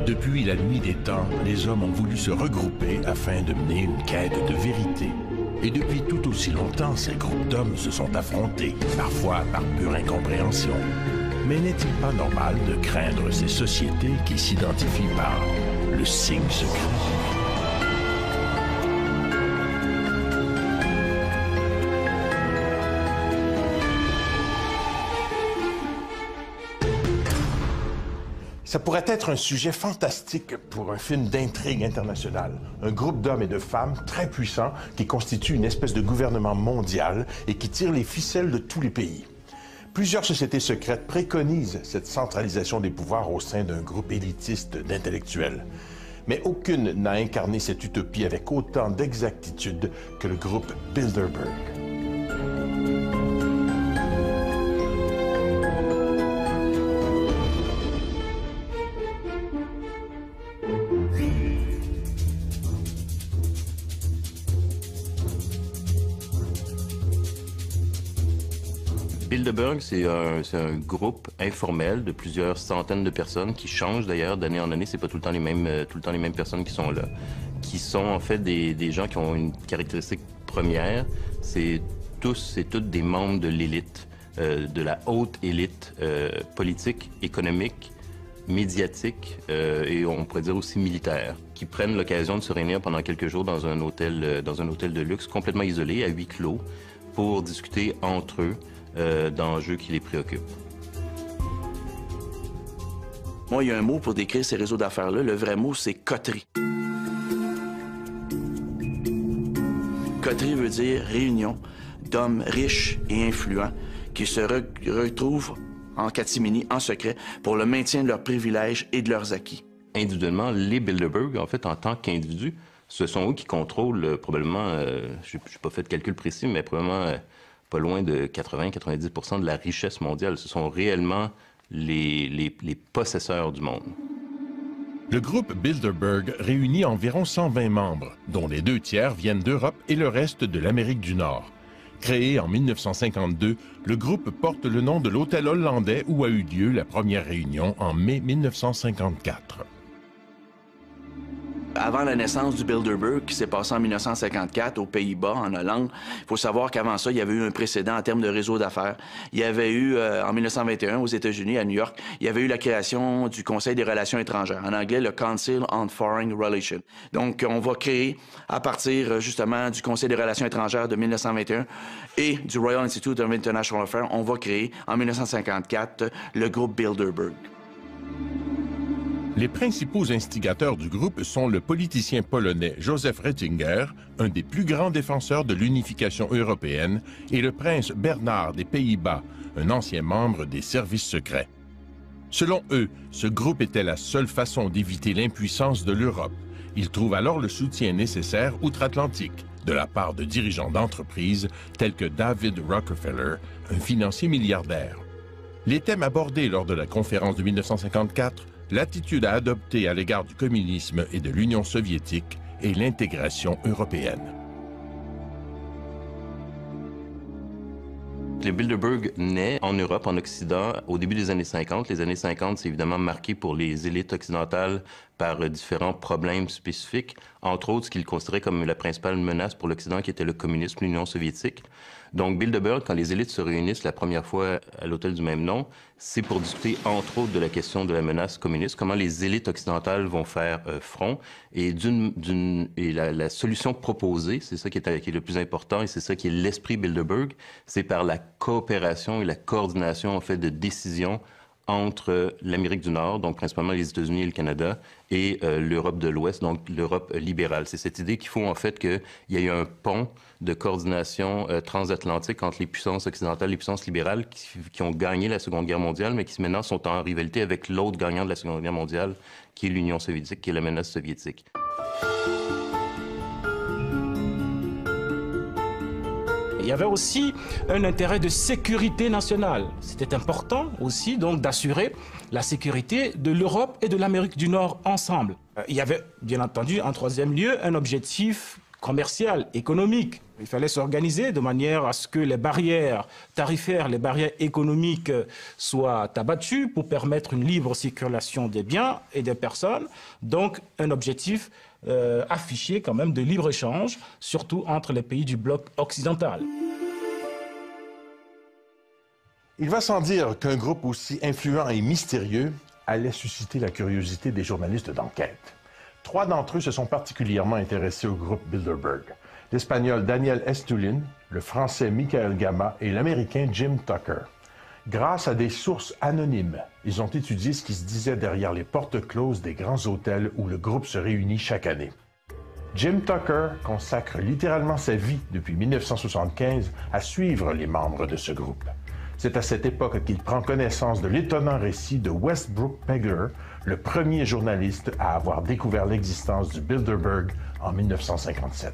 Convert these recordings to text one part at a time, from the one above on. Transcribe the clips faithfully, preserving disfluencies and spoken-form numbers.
Depuis la nuit des temps, les hommes ont voulu se regrouper afin de mener une quête de vérité. Et depuis tout aussi longtemps, ces groupes d'hommes se sont affrontés, parfois par pure incompréhension. Mais n'est-il pas normal de craindre ces sociétés qui s'identifient par le signe secret? Ça pourrait être un sujet fantastique pour un film d'intrigue internationale. Un groupe d'hommes et de femmes très puissants qui constituent une espèce de gouvernement mondial et qui tire les ficelles de tous les pays. Plusieurs sociétés secrètes préconisent cette centralisation des pouvoirs au sein d'un groupe élitiste d'intellectuels. Mais aucune n'a incarné cette utopie avec autant d'exactitude que le groupe Bilderberg. Bilderberg, c'est un, un groupe informel de plusieurs centaines de personnes qui changent d'ailleurs d'année en année. C'est pas tout le temps les mêmes, euh, tout le temps les mêmes personnes qui sont là, qui sont en fait des, des gens qui ont une caractéristique première. C'est tous, c'est toutes des membres de l'élite, euh, de la haute élite euh, politique, économique, médiatique euh, et on pourrait dire aussi militaire, qui prennent l'occasion de se réunir pendant quelques jours dans un hôtel, euh, dans un hôtel de luxe complètement isolé, à huis clos, pour discuter entre eux Euh, d'enjeux qui les préoccupent. Moi, il y a un mot pour décrire ces réseaux d'affaires-là. Le vrai mot, c'est coterie. Coterie veut dire réunion d'hommes riches et influents qui se re retrouvent en catimini, en secret, pour le maintien de leurs privilèges et de leurs acquis. Individuellement, les Bilderberg, en fait, en tant qu'individus, ce sont eux qui contrôlent euh, probablement, euh, je n'ai pas fait de calcul précis, mais probablement euh, pas loin de quatre-vingts à quatre-vingt-dix pour cent de la richesse mondiale. Ce sont réellement les, les, les possesseurs du monde. Le groupe Bilderberg réunit environ cent vingt membres, dont les deux tiers viennent d'Europe et le reste de l'Amérique du Nord. Créé en mille neuf cent cinquante-deux, le groupe porte le nom de l'hôtel hollandais où a eu lieu la première réunion en mai mille neuf cent cinquante-quatre. Avant la naissance du Bilderberg, qui s'est passé en mille neuf cent cinquante-quatre aux Pays-Bas, en Hollande, il faut savoir qu'avant ça, il y avait eu un précédent en termes de réseau d'affaires. Il y avait eu, euh, en mille neuf cent vingt et un, aux États-Unis, à New York, il y avait eu la création du Conseil des relations étrangères, en anglais, le Council on Foreign Relations. Donc, on va créer, à partir, justement, du Conseil des relations étrangères de mille neuf cent vingt et un et du Royal Institute of International Affairs, on va créer, en mille neuf cent cinquante-quatre, le groupe Bilderberg. Les principaux instigateurs du groupe sont le politicien polonais Joseph Ratzinger, un des plus grands défenseurs de l'unification européenne, et le prince Bernard des Pays-Bas, un ancien membre des services secrets. Selon eux, ce groupe était la seule façon d'éviter l'impuissance de l'Europe. Ils trouvent alors le soutien nécessaire outre-Atlantique, de la part de dirigeants d'entreprises tels que David Rockefeller, un financier milliardaire. Les thèmes abordés lors de la conférence de mille neuf cent cinquante-quatre, l'attitude à adopter à l'égard du communisme et de l'Union soviétique et l'intégration européenne. Le Bilderberg naît en Europe, en Occident, au début des années cinquante. Les années cinquante, c'est évidemment marqué pour les élites occidentales par différents problèmes spécifiques, entre autres ce qu'ils considéraient comme la principale menace pour l'Occident, qui était le communisme, l'Union soviétique. Donc Bilderberg, quand les élites se réunissent la première fois à l'hôtel du même nom, c'est pour discuter entre autres de la question de la menace communiste, comment les élites occidentales vont faire euh, front, et, d'une, d'une, et la, la solution proposée, c'est ça qui est, qui est le plus important, et c'est ça qui est l'esprit Bilderberg, c'est par la coopération et la coordination en fait de décisions entre l'Amérique du Nord, donc principalement les États-Unis et le Canada, et euh, l'Europe de l'Ouest, donc l'Europe libérale. C'est cette idée qu'il faut en fait qu'il y ait un pont de coordination euh, transatlantique entre les puissances occidentales et les puissances libérales qui, qui ont gagné la Seconde Guerre mondiale, mais qui maintenant sont en rivalité avec l'autre gagnant de la Seconde Guerre mondiale, qui est l'Union soviétique, qui est la menace soviétique. Il y avait aussi un intérêt de sécurité nationale. C'était important aussi donc d'assurer la sécurité de l'Europe et de l'Amérique du Nord ensemble. Il y avait bien entendu en troisième lieu un objectif commercial, économique. Il fallait s'organiser de manière à ce que les barrières tarifaires, les barrières économiques soient abattues pour permettre une libre circulation des biens et des personnes. Donc, un objectif euh, affiché quand même de libre-échange, surtout entre les pays du bloc occidental. Il va sans dire qu'un groupe aussi influent et mystérieux allait susciter la curiosité des journalistes d'enquête. Trois d'entre eux se sont particulièrement intéressés au groupe Bilderberg. L'Espagnol Daniel Estulin, le Français Michael Gama et l'Américain Jim Tucker. Grâce à des sources anonymes, ils ont étudié ce qui se disait derrière les portes closes des grands hôtels où le groupe se réunit chaque année. Jim Tucker consacre littéralement sa vie depuis mille neuf cent soixante-quinze à suivre les membres de ce groupe. C'est à cette époque qu'il prend connaissance de l'étonnant récit de Westbrook Pegler, le premier journaliste à avoir découvert l'existence du Bilderberg en mille neuf cent cinquante-sept.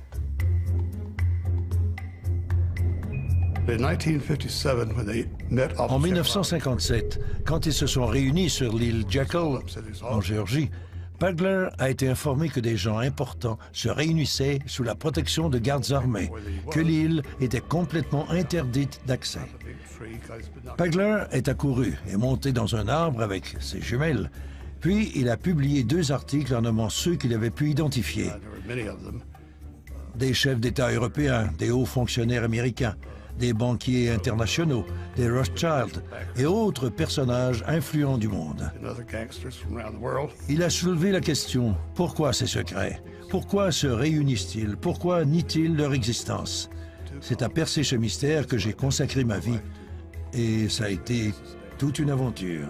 En mille neuf cent cinquante-sept, quand ils se sont réunis sur l'île Jekyll, en Géorgie, Pegler a été informé que des gens importants se réunissaient sous la protection de gardes armés, que l'île était complètement interdite d'accès. Pegler est accouru et monté dans un arbre avec ses jumelles, puis il a publié deux articles en nommant ceux qu'il avait pu identifier. Des chefs d'État européens, des hauts fonctionnaires américains, des banquiers internationaux, des Rothschild et autres personnages influents du monde. Il a soulevé la question, pourquoi ces secrets? Pourquoi se réunissent-ils? Pourquoi nient-ils leur existence? C'est à percer ce mystère que j'ai consacré ma vie et ça a été toute une aventure.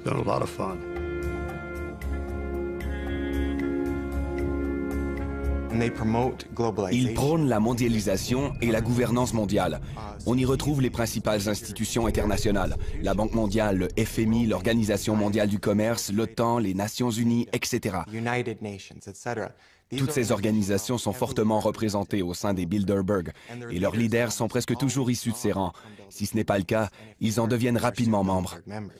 Ils prônent la mondialisation et la gouvernance mondiale. On y retrouve les principales institutions internationales, la Banque mondiale, le F M I, l'Organisation mondiale du commerce, l'OTAN, les Nations unies, et cetera. Toutes ces organisations sont fortement représentées au sein des Bilderberg et leurs leaders sont presque toujours issus de ces rangs. Si ce n'est pas le cas, ils en deviennent rapidement membres.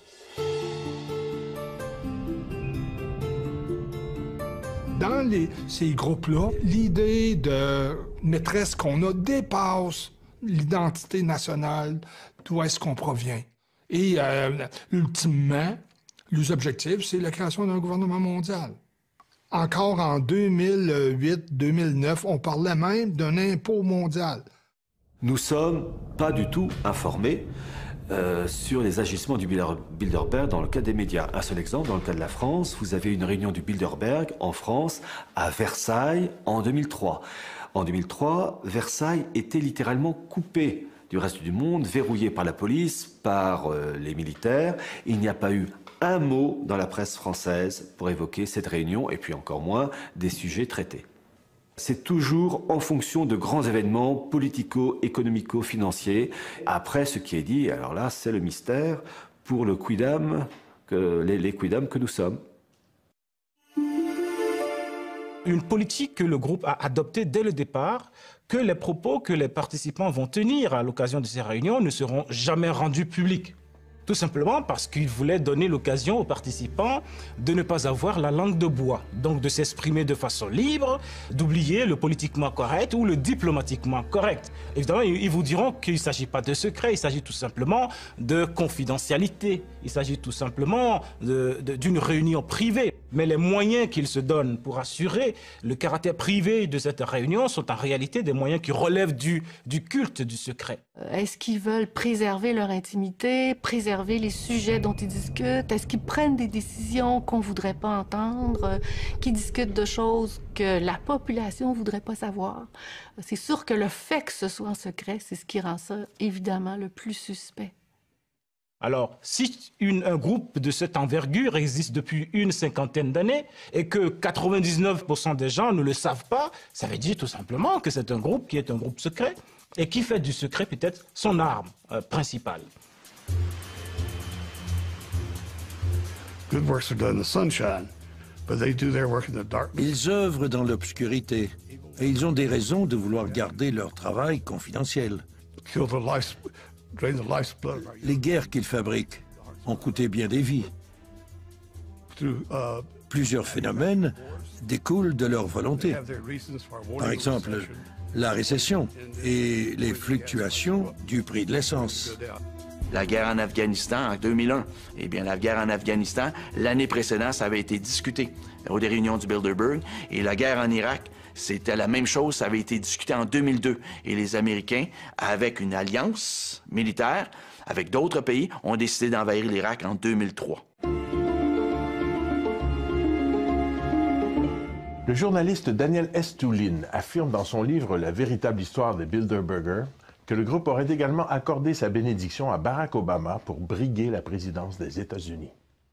Dans les, ces groupes-là, l'idée de maîtresse qu'on a dépasse l'identité nationale, d'où est-ce qu'on provient. Et euh, ultimement, les objectifs, c'est la création d'un gouvernement mondial. Encore en deux mille huit deux mille neuf, on parlait même d'un impôt mondial. Nous sommes pas du tout informés Euh, sur les agissements du Bilderberg dans le cadre des médias. Un seul exemple, dans le cas de la France, vous avez une réunion du Bilderberg en France, à Versailles, en deux mille trois. En deux mille trois, Versailles était littéralement coupé du reste du monde, verrouillé par la police, par euh, les militaires. Il n'y a pas eu un mot dans la presse française pour évoquer cette réunion, et puis encore moins des sujets traités. C'est toujours en fonction de grands événements politico-économico-financiers. Après, ce qui est dit, alors là, c'est le mystère pour le quidam, que, les, les quidam que nous sommes. Une politique que le groupe a adoptée dès le départ, que les propos que les participants vont tenir à l'occasion de ces réunions ne seront jamais rendus publics. Tout simplement parce qu'il voulait donner l'occasion aux participants de ne pas avoir la langue de bois, donc de s'exprimer de façon libre, d'oublier le politiquement correct ou le diplomatiquement correct. Évidemment, ils vous diront qu'il ne s'agit pas de secret, il s'agit tout simplement de confidentialité, il s'agit tout simplement d'une réunion privée. Mais les moyens qu'ils se donnent pour assurer le caractère privé de cette réunion sont en réalité des moyens qui relèvent du, du culte du secret. Est-ce qu'ils veulent préserver leur intimité, préserver les sujets dont ils discutent? Est-ce qu'ils prennent des décisions qu'on ne voudrait pas entendre, qui discutent de choses que la population ne voudrait pas savoir? C'est sûr que le fait que ce soit en secret, c'est ce qui rend ça évidemment le plus suspect. Alors, si une, un groupe de cette envergure existe depuis une cinquantaine d'années et que quatre-vingt-dix-neuf pour cent des gens ne le savent pas, ça veut dire tout simplement que c'est un groupe qui est un groupe secret et qui fait du secret peut-être son arme euh, principale. Ils œuvrent dans l'obscurité et ils ont des raisons de vouloir garder leur travail confidentiel. Les guerres qu'ils fabriquent ont coûté bien des vies. Plusieurs phénomènes découlent de leur volonté. Par exemple, la récession et les fluctuations du prix de l'essence. La guerre en Afghanistan en deux mille un. Eh bien, la guerre en Afghanistan, l'année précédente, ça avait été discuté aux réunions du Bilderberg. Et la guerre en Irak, c'était la même chose, ça avait été discuté en deux mille deux. Et les Américains, avec une alliance militaire, avec d'autres pays, ont décidé d'envahir l'Irak en deux mille trois. Le journaliste Daniel Estulin affirme dans son livre « La véritable histoire des Bilderberger » que le groupe aurait également accordé sa bénédiction à Barack Obama pour briguer la présidence des États-Unis.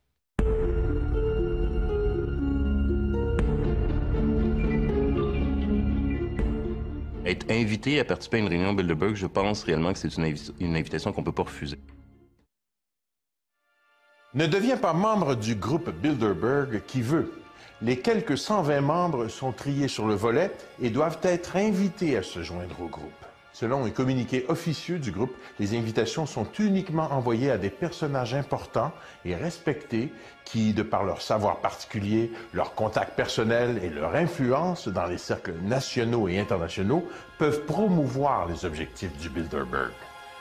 Être invité à participer à une réunion Bilderberg, je pense réellement que c'est une, invi une invitation qu'on ne peut pas refuser. Ne deviens pas membre du groupe Bilderberg qui veut. Les quelques cent vingt membres sont triés sur le volet et doivent être invités à se joindre au groupe. Selon un communiqué officieux du groupe, les invitations sont uniquement envoyées à des personnages importants et respectés qui, de par leur savoir particulier, leur contact personnel et leur influence dans les cercles nationaux et internationaux, peuvent promouvoir les objectifs du Bilderberg.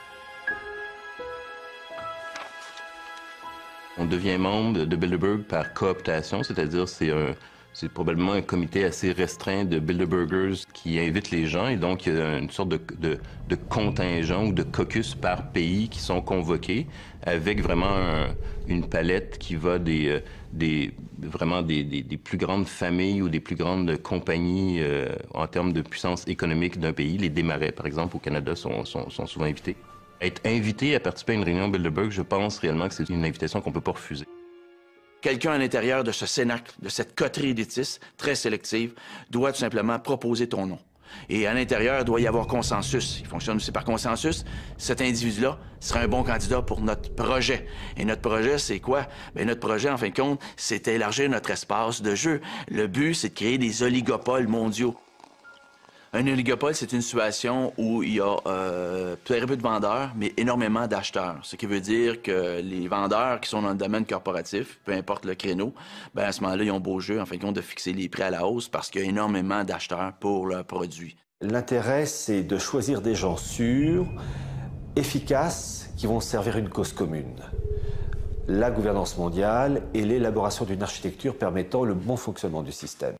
On devient membre de Bilderberg par cooptation, c'est-à-dire c'est un... C'est probablement un comité assez restreint de Bilderbergers qui invite les gens et donc il y a une sorte de, de, de contingent ou de caucus par pays qui sont convoqués avec vraiment un, une palette qui va des, des, vraiment des, des, des plus grandes familles ou des plus grandes compagnies euh, en termes de puissance économique d'un pays. Les Desmarais, par exemple, au Canada, sont, sont, sont souvent invités. Être invité à participer à une réunion Bilderberg, je pense réellement que c'est une invitation qu'on ne peut pas refuser. Quelqu'un à l'intérieur de ce cénacle, de cette coterie élitiste très sélective, doit tout simplement proposer ton nom. Et à l'intérieur, il doit y avoir consensus. Il fonctionne aussi par consensus. Cet individu-là sera un bon candidat pour notre projet. Et notre projet, c'est quoi? Bien, notre projet, en fin de compte, c'est élargir notre espace de jeu. Le but, c'est de créer des oligopoles mondiaux. Un oligopole, c'est une situation où il y a euh, très peu de vendeurs, mais énormément d'acheteurs. Ce qui veut dire que les vendeurs qui sont dans le domaine corporatif, peu importe le créneau, bien à ce moment-là, ils ont beau jeu, en fin de compte, de fixer les prix à la hausse parce qu'il y a énormément d'acheteurs pour leurs produits. L'intérêt, c'est de choisir des gens sûrs, efficaces, qui vont servir une cause commune. La gouvernance mondiale et l'élaboration d'une architecture permettant le bon fonctionnement du système.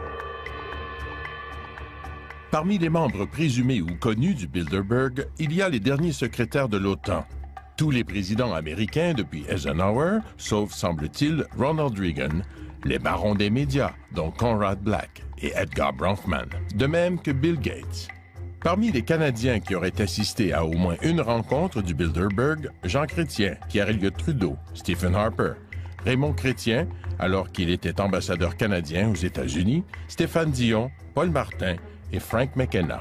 Parmi les membres présumés ou connus du Bilderberg, il y a les derniers secrétaires de l'OTAN. Tous les présidents américains depuis Eisenhower, sauf, semble-t-il, Ronald Reagan, les barons des médias, dont Conrad Black et Edgar Bronfman, de même que Bill Gates. Parmi les Canadiens qui auraient assisté à au moins une rencontre du Bilderberg, Jean Chrétien, Pierre Elliott Trudeau, Stephen Harper, Raymond Chrétien, alors qu'il était ambassadeur canadien aux États-Unis, Stéphane Dion, Paul Martin et Frank McKenna.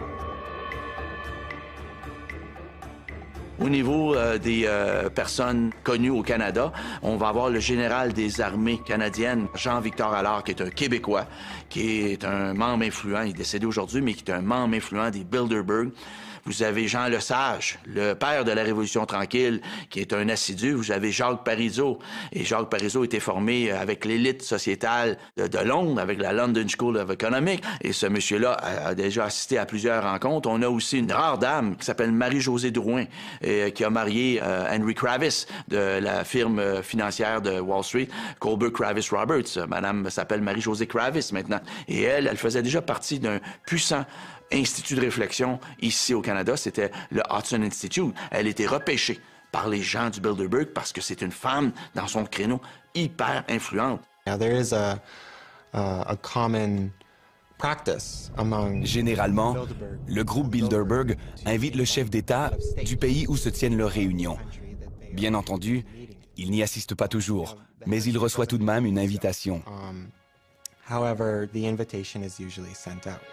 Au niveau euh, des euh, personnes connues au Canada, on va avoir le général des armées canadiennes, Jean-Victor Allard, qui est un Québécois, qui est un membre influent, il est décédé aujourd'hui, mais qui est un membre influent des Bilderberg. Vous avez Jean Lesage, le père de la Révolution tranquille, qui est un assidu. Vous avez Jacques Parizeau. Et Jacques Parizeau était formé avec l'élite sociétale de, de Londres, avec la London School of Economics. Et ce monsieur-là a, a déjà assisté à plusieurs rencontres. On a aussi une rare dame qui s'appelle Marie-Josée Drouin, et, qui a marié euh, Henry Kravis de la firme financière de Wall Street, Colbert Kravis Roberts. Madame s'appelle Marie-Josée Kravis maintenant. Et elle, elle faisait déjà partie d'un puissant institut de réflexion ici au Canada, c'était le Hudson Institute. Elle était repêchée par les gens du Bilderberg parce que c'est une femme dans son créneau hyper influente. Now, there is a, uh, a common practice among Généralement, le groupe Bilderberg invite le chef d'État du pays où se tiennent leurs réunions. Bien entendu, il n'y assiste pas toujours, mais il reçoit tout de même une invitation. Um, however, the invitation is usually sent out.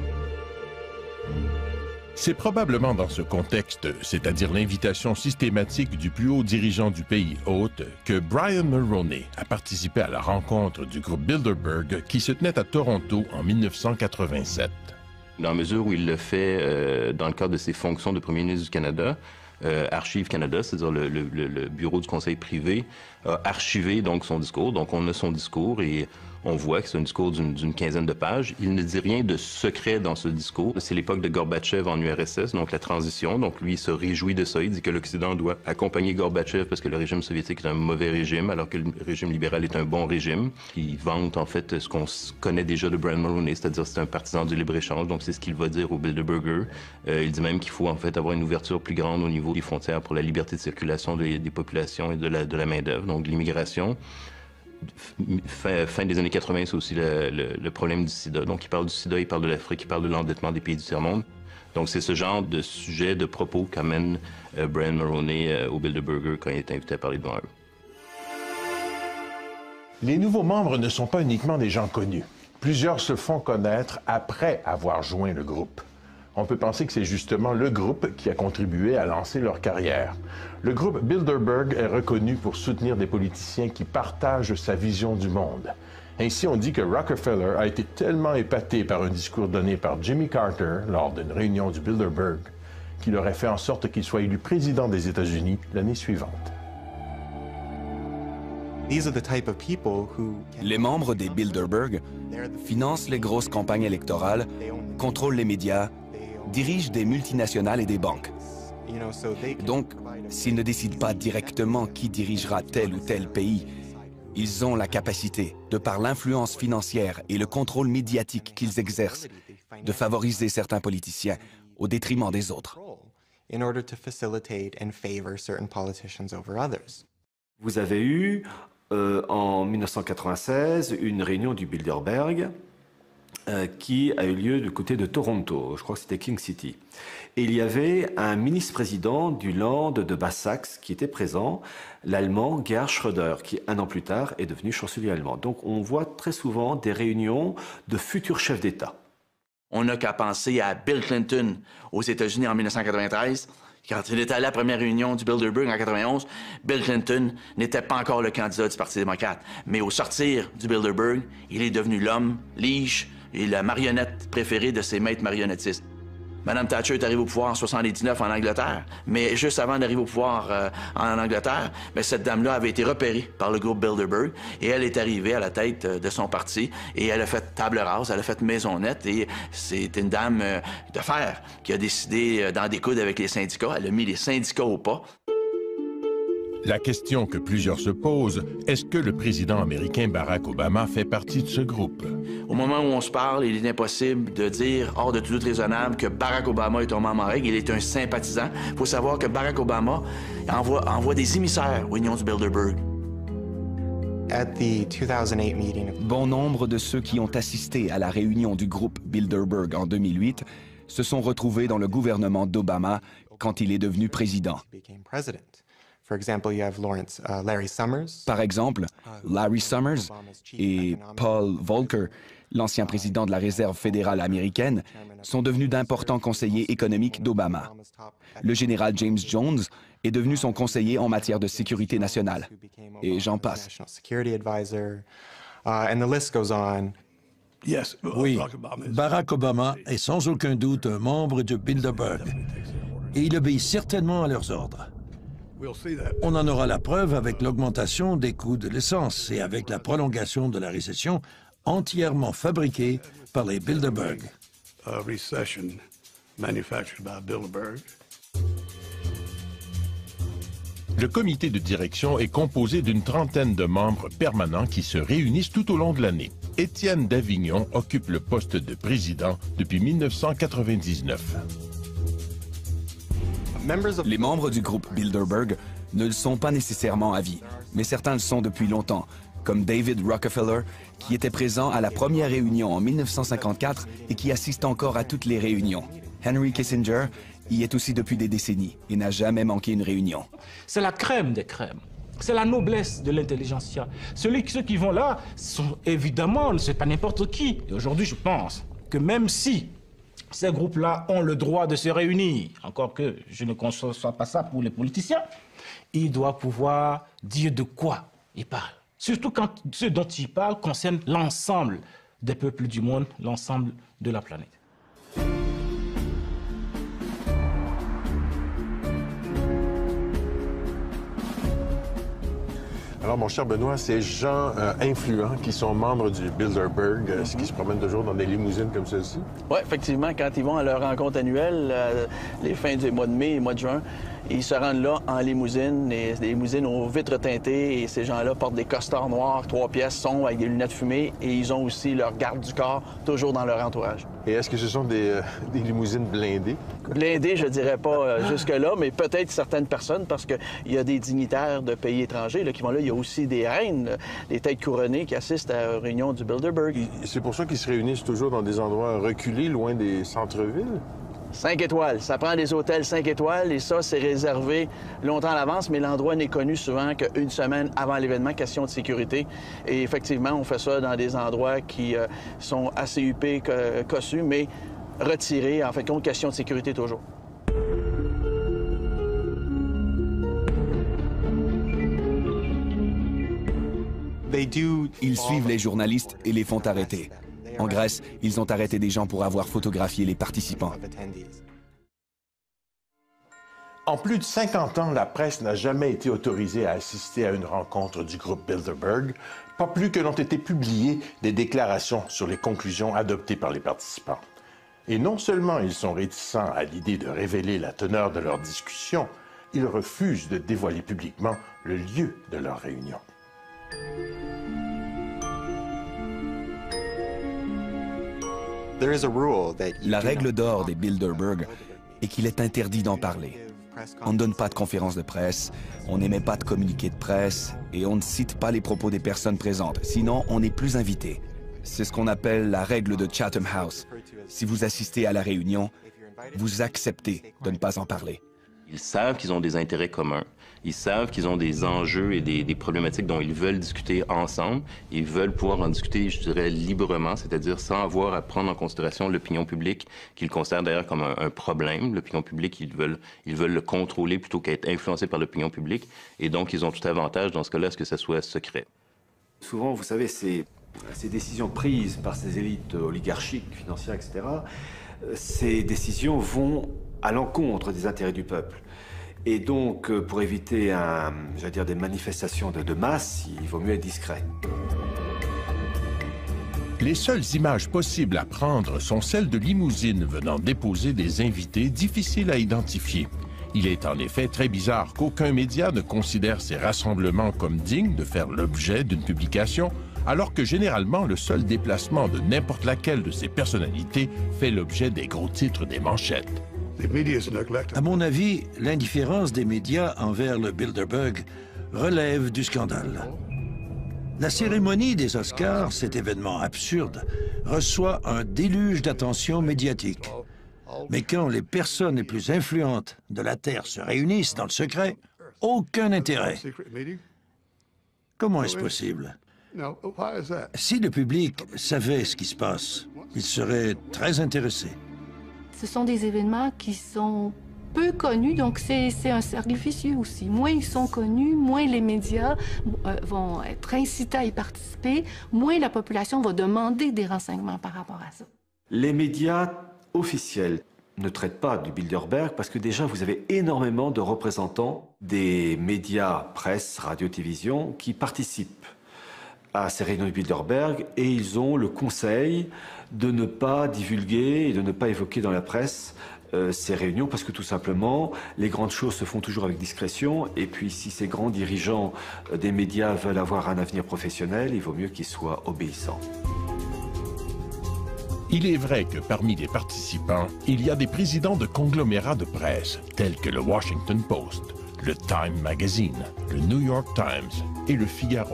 C'est probablement dans ce contexte, c'est-à-dire l'invitation systématique du plus haut dirigeant du pays hôte, que Brian Mulroney a participé à la rencontre du groupe Bilderberg qui se tenait à Toronto en mille neuf cent quatre-vingt-sept. Dans la mesure où il le fait euh, dans le cadre de ses fonctions de premier ministre du Canada, euh, Archives Canada, c'est-à-dire le, le, le bureau du conseil privé, a archivé donc son discours. Donc on a son discours et On voit que c'est un discours d'une quinzaine de pages. Il ne dit rien de secret dans ce discours. C'est l'époque de Gorbatchev en U R S S, donc la transition. Donc lui, il se réjouit de ça. Il dit que l'Occident doit accompagner Gorbatchev parce que le régime soviétique est un mauvais régime, alors que le régime libéral est un bon régime. Il vante en fait ce qu'on connaît déjà de Brian Mulroney, c'est-à-dire c'est un partisan du libre-échange, donc c'est ce qu'il va dire au Bilderberger. Euh, il dit même qu'il faut en fait avoir une ouverture plus grande au niveau des frontières pour la liberté de circulation des, des populations et de la, de la main-d'œuvre, donc l'immigration. Fin, fin des années quatre-vingt, c'est aussi le, le, le problème du sida. Donc, il parle du sida, il parle de l'Afrique, il parle de l'endettement des pays du tiers-monde. Donc, c'est ce genre de sujet, de propos qu'amène euh, Brian Mulroney euh, au Bilderberger quand il est invité à parler devant eux. Les nouveaux membres ne sont pas uniquement des gens connus. Plusieurs se font connaître après avoir joint le groupe. On peut penser que c'est justement le groupe qui a contribué à lancer leur carrière. Le groupe Bilderberg est reconnu pour soutenir des politiciens qui partagent sa vision du monde. Ainsi, on dit que Rockefeller a été tellement épaté par un discours donné par Jimmy Carter lors d'une réunion du Bilderberg qu'il aurait fait en sorte qu'il soit élu président des États-Unis l'année suivante. Les membres des Bilderberg financent les grosses campagnes électorales, contrôlent les médias, dirigent des multinationales et des banques. Donc, s'ils ne décident pas directement qui dirigera tel ou tel pays, ils ont la capacité, de par l'influence financière et le contrôle médiatique qu'ils exercent, de favoriser certains politiciens au détriment des autres. Vous avez eu, euh, en mille neuf cent quatre-vingt-seize, une réunion du Bilderberg euh, qui a eu lieu du côté de Toronto, je crois que c'était King City. Et il y avait un ministre-président du Land de Basse-Saxe qui était présent, l'Allemand Gerhard Schröder, qui un an plus tard est devenu chancelier allemand. Donc on voit très souvent des réunions de futurs chefs d'État. On n'a qu'à penser à Bill Clinton aux États-Unis en mille neuf cent quatre-vingt-treize. Quand il était à la première réunion du Bilderberg en quatre-vingt-onze, Bill Clinton n'était pas encore le candidat du Parti démocrate. Mais au sortir du Bilderberg, il est devenu l'homme, lige et la marionnette préférée de ses maîtres marionnettistes. Madame Thatcher est arrivée au pouvoir en soixante-dix-neuf en Angleterre, mais juste avant d'arriver au pouvoir euh, en Angleterre, bien, cette dame-là avait été repérée par le groupe Bilderberg et elle est arrivée à la tête de son parti et elle a fait table rase, elle a fait maison nette et c'est une dame euh, de fer qui a décidé euh, d'en découdre avec les syndicats. Elle a mis les syndicats au pas. La question que plusieurs se posent, est-ce que le président américain Barack Obama fait partie de ce groupe? Au moment où on se parle, il est impossible de dire, hors de tout doute raisonnable, que Barack Obama est un membre en règle. Il est un sympathisant. Il faut savoir que Barack Obama envoie, envoie des émissaires aux réunions du Bilderberg. Bon nombre de ceux qui ont assisté à la réunion du groupe Bilderberg en deux mille huit se sont retrouvés dans le gouvernement d'Obama quand il est devenu président. Par exemple, Larry Summers et Paul Volcker, l'ancien président de la Réserve fédérale américaine, sont devenus d'importants conseillers économiques d'Obama. Le général James Jones est devenu son conseiller en matière de sécurité nationale. Et j'en passe. Oui, Barack Obama est sans aucun doute un membre de Bilderberg. Et il obéit certainement à leurs ordres. On en aura la preuve avec l'augmentation des coûts de l'essence et avec la prolongation de la récession entièrement fabriquée par les Bilderberg. Le comité de direction est composé d'une trentaine de membres permanents qui se réunissent tout au long de l'année. Étienne Davignon occupe le poste de président depuis mille neuf cent quatre-vingt-dix-neuf. Les membres du groupe Bilderberg ne le sont pas nécessairement à vie, mais certains le sont depuis longtemps, comme David Rockefeller, qui était présent à la première réunion en mille neuf cent cinquante-quatre et qui assiste encore à toutes les réunions. Henry Kissinger y est aussi depuis des décennies et n'a jamais manqué une réunion. C'est la crème des crèmes. C'est la noblesse de l'intelligentsia. Celui, ceux qui vont là sont évidemment, c'est pas n'importe qui. Et aujourd'hui, je pense que même si ces groupes-là ont le droit de se réunir, encore que je ne conçois pas ça pour les politiciens, ils doivent pouvoir dire de quoi ils parlent. Surtout quand ce dont ils parlent concerne l'ensemble des peuples du monde, l'ensemble de la planète. Alors, mon cher Benoît, ces gens euh, influents qui sont membres du Bilderberg, euh, mm-hmm. qui se promènent toujours dans des limousines comme celle-ci? Oui, effectivement, quand ils vont à leur rencontre annuelle, euh, les fins du mois de mai et mois de juin, ils se rendent là en limousine, des limousines aux vitres teintées, et ces gens-là portent des costards noirs, trois pièces, sombres, avec des lunettes fumées, et ils ont aussi leur garde du corps, toujours dans leur entourage. Et est-ce que ce sont des, euh, des limousines blindées? Blindées, je dirais pas euh, jusque-là, mais peut-être certaines personnes, parce qu'il y a des dignitaires de pays étrangers là, qui vont là. Il y a aussi des reines, des têtes couronnées qui assistent à la réunion du Bilderberg. C'est pour ça qu'ils se réunissent toujours dans des endroits reculés, loin des centres-villes? Cinq étoiles. Ça prend des hôtels cinq étoiles et ça, c'est réservé longtemps à l'avance, mais l'endroit n'est connu souvent qu'une semaine avant l'événement, question de sécurité. Et effectivement, on fait ça dans des endroits qui euh, sont assez huppés, cossus, mais retirés, en fait, compte, question de sécurité toujours. Ils suivent les journalistes et les font arrêter. En Grèce, ils ont arrêté des gens pour avoir photographié les participants. En plus de cinquante ans, la presse n'a jamais été autorisée à assister à une rencontre du groupe Bilderberg, pas plus que n'ont été publiées des déclarations sur les conclusions adoptées par les participants. Et non seulement ils sont réticents à l'idée de révéler la teneur de leur discussion, ils refusent de dévoiler publiquement le lieu de leur réunion. La règle d'or des Bilderberg est qu'il est interdit d'en parler. On ne donne pas de conférences de presse, on n'émet pas de communiqués de presse et on ne cite pas les propos des personnes présentes, sinon on n'est plus invité. C'est ce qu'on appelle la règle de Chatham House. Si vous assistez à la réunion, vous acceptez de ne pas en parler. Ils savent qu'ils ont des intérêts communs. Ils savent qu'ils ont des enjeux et des, des problématiques dont ils veulent discuter ensemble. Ils veulent pouvoir en discuter, je dirais, librement, c'est-à-dire sans avoir à prendre en considération l'opinion publique, qu'ils considèrent d'ailleurs comme un, un problème. L'opinion publique, ils veulent, ils veulent le contrôler plutôt qu'être influencés par l'opinion publique. Et donc, ils ont tout avantage, dans ce cas-là, à ce que ça soit secret. Souvent, vous savez, ces, ces décisions prises par ces élites oligarchiques, financières, et cetera, ces décisions vont à l'encontre des intérêts du peuple. Et donc, pour éviter un, j'allais dire, des manifestations de, de masse, il vaut mieux être discret. Les seules images possibles à prendre sont celles de limousines venant déposer des invités difficiles à identifier. Il est en effet très bizarre qu'aucun média ne considère ces rassemblements comme dignes de faire l'objet d'une publication, alors que généralement le seul déplacement de n'importe laquelle de ces personnalités fait l'objet des gros titres des manchettes. À mon avis, l'indifférence des médias envers le Bilderberg relève du scandale. La cérémonie des Oscars, cet événement absurde, reçoit un déluge d'attention médiatique. Mais quand les personnes les plus influentes de la Terre se réunissent dans le secret, aucun intérêt. Comment est-ce possible? Si le public savait ce qui se passe, il serait très intéressé. Ce sont des événements qui sont peu connus, donc c'est un cercle vicieux aussi. Moins ils sont connus, moins les médias euh, vont être incités à y participer, moins la population va demander des renseignements par rapport à ça. Les médias officiels ne traitent pas du Bilderberg parce que déjà vous avez énormément de représentants des médias, presse, radio, télévision qui participent à ces réunions du Bilderberg et ils ont le conseil de ne pas divulguer et de ne pas évoquer dans la presse euh, ces réunions parce que tout simplement les grandes choses se font toujours avec discrétion et puis si ces grands dirigeants euh, des médias veulent avoir un avenir professionnel, il vaut mieux qu'ils soient obéissants. Il est vrai que parmi les participants, il y a des présidents de conglomérats de presse tels que le Washington Post, le Time Magazine, le New York Times et le Figaro.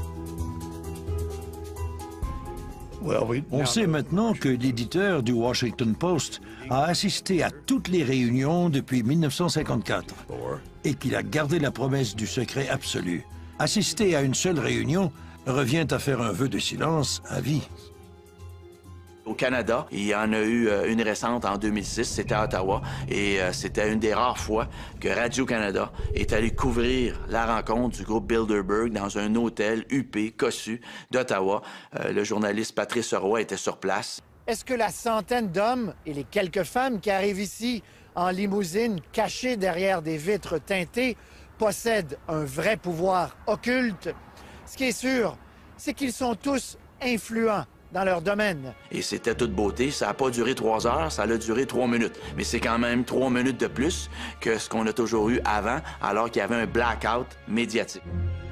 On sait maintenant que l'éditeur du Washington Post a assisté à toutes les réunions depuis mille neuf cent cinquante-quatre et qu'il a gardé la promesse du secret absolu. Assister à une seule réunion revient à faire un vœu de silence à vie. Au Canada, il y en a eu une récente en deux mille six, c'était à Ottawa, et c'était une des rares fois que Radio-Canada est allé couvrir la rencontre du groupe Bilderberg dans un hôtel huppé, cossu d'Ottawa. Le journaliste Patrice Roy était sur place. Est-ce que la centaine d'hommes et les quelques femmes qui arrivent ici en limousine, cachées derrière des vitres teintées, possèdent un vrai pouvoir occulte. Ce qui est sûr, c'est qu'ils sont tous influents dans leur domaine. Et c'était toute beauté. Ça n'a pas duré trois heures, ça a duré trois minutes. Mais c'est quand même trois minutes de plus que ce qu'on a toujours eu avant, alors qu'il y avait un blackout médiatique.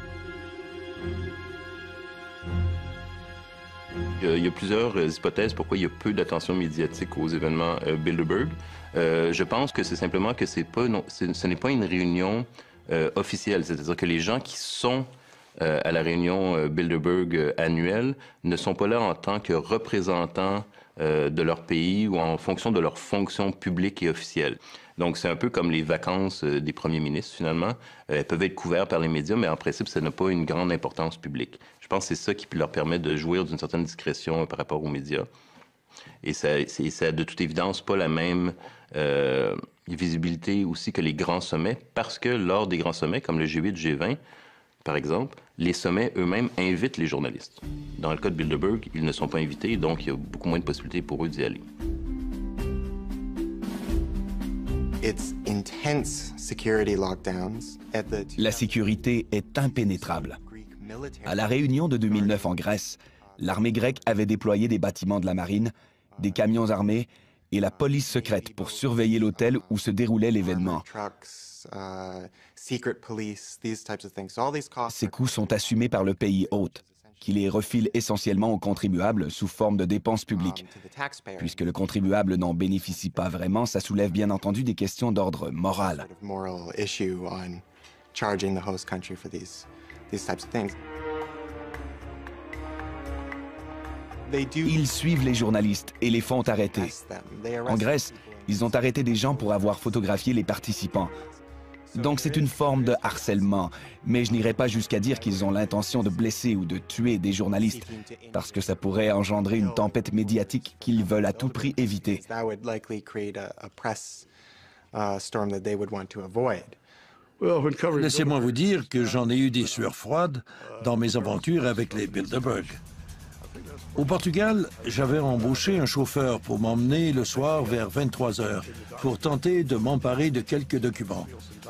Il y a plusieurs hypothèses pourquoi il y a peu d'attention médiatique aux événements euh, Bilderberg. Euh, je pense que c'est simplement que c'est pas, non, ce n'est pas une réunion euh, officielle. C'est-à-dire que les gens qui sont euh, à la réunion euh, Bilderberg euh, annuelle ne sont pas là en tant que représentants euh, de leur pays ou en fonction de leur fonction publique et officielle. Donc, c'est un peu comme les vacances euh, des premiers ministres, finalement. Euh, elles peuvent être couvertes par les médias, mais en principe, ça n'a pas une grande importance publique. Je pense que c'est ça qui leur permet de jouir d'une certaine discrétion euh, par rapport aux médias. Et ça, c'est, ça a de toute évidence pas la même euh, visibilité aussi que les grands sommets, parce que lors des grands sommets, comme le G huit, G vingt, par exemple, les sommets eux-mêmes invitent les journalistes. Dans le cas de Bilderberg, ils ne sont pas invités, donc il y a beaucoup moins de possibilités pour eux d'y aller. La sécurité est impénétrable. À la réunion de deux mille neuf en Grèce, l'armée grecque avait déployé des bâtiments de la marine, des camions armés et la police secrète pour surveiller l'hôtel où se déroulait l'événement. Ces coûts sont assumés par le pays hôte, qui les refile essentiellement aux contribuables sous forme de dépenses publiques. Puisque le contribuable n'en bénéficie pas vraiment, ça soulève bien entendu des questions d'ordre moral. Ils suivent les journalistes et les font arrêter. En Grèce, ils ont arrêté des gens pour avoir photographié les participants. Donc c'est une forme de harcèlement, mais je n'irai pas jusqu'à dire qu'ils ont l'intention de blesser ou de tuer des journalistes, parce que ça pourrait engendrer une tempête médiatique qu'ils veulent à tout prix éviter. Laissez-moi vous dire que j'en ai eu des sueurs froides dans mes aventures avec les Bilderberg. Au Portugal, j'avais embauché un chauffeur pour m'emmener le soir vers vingt-trois heures pour tenter de m'emparer de quelques documents.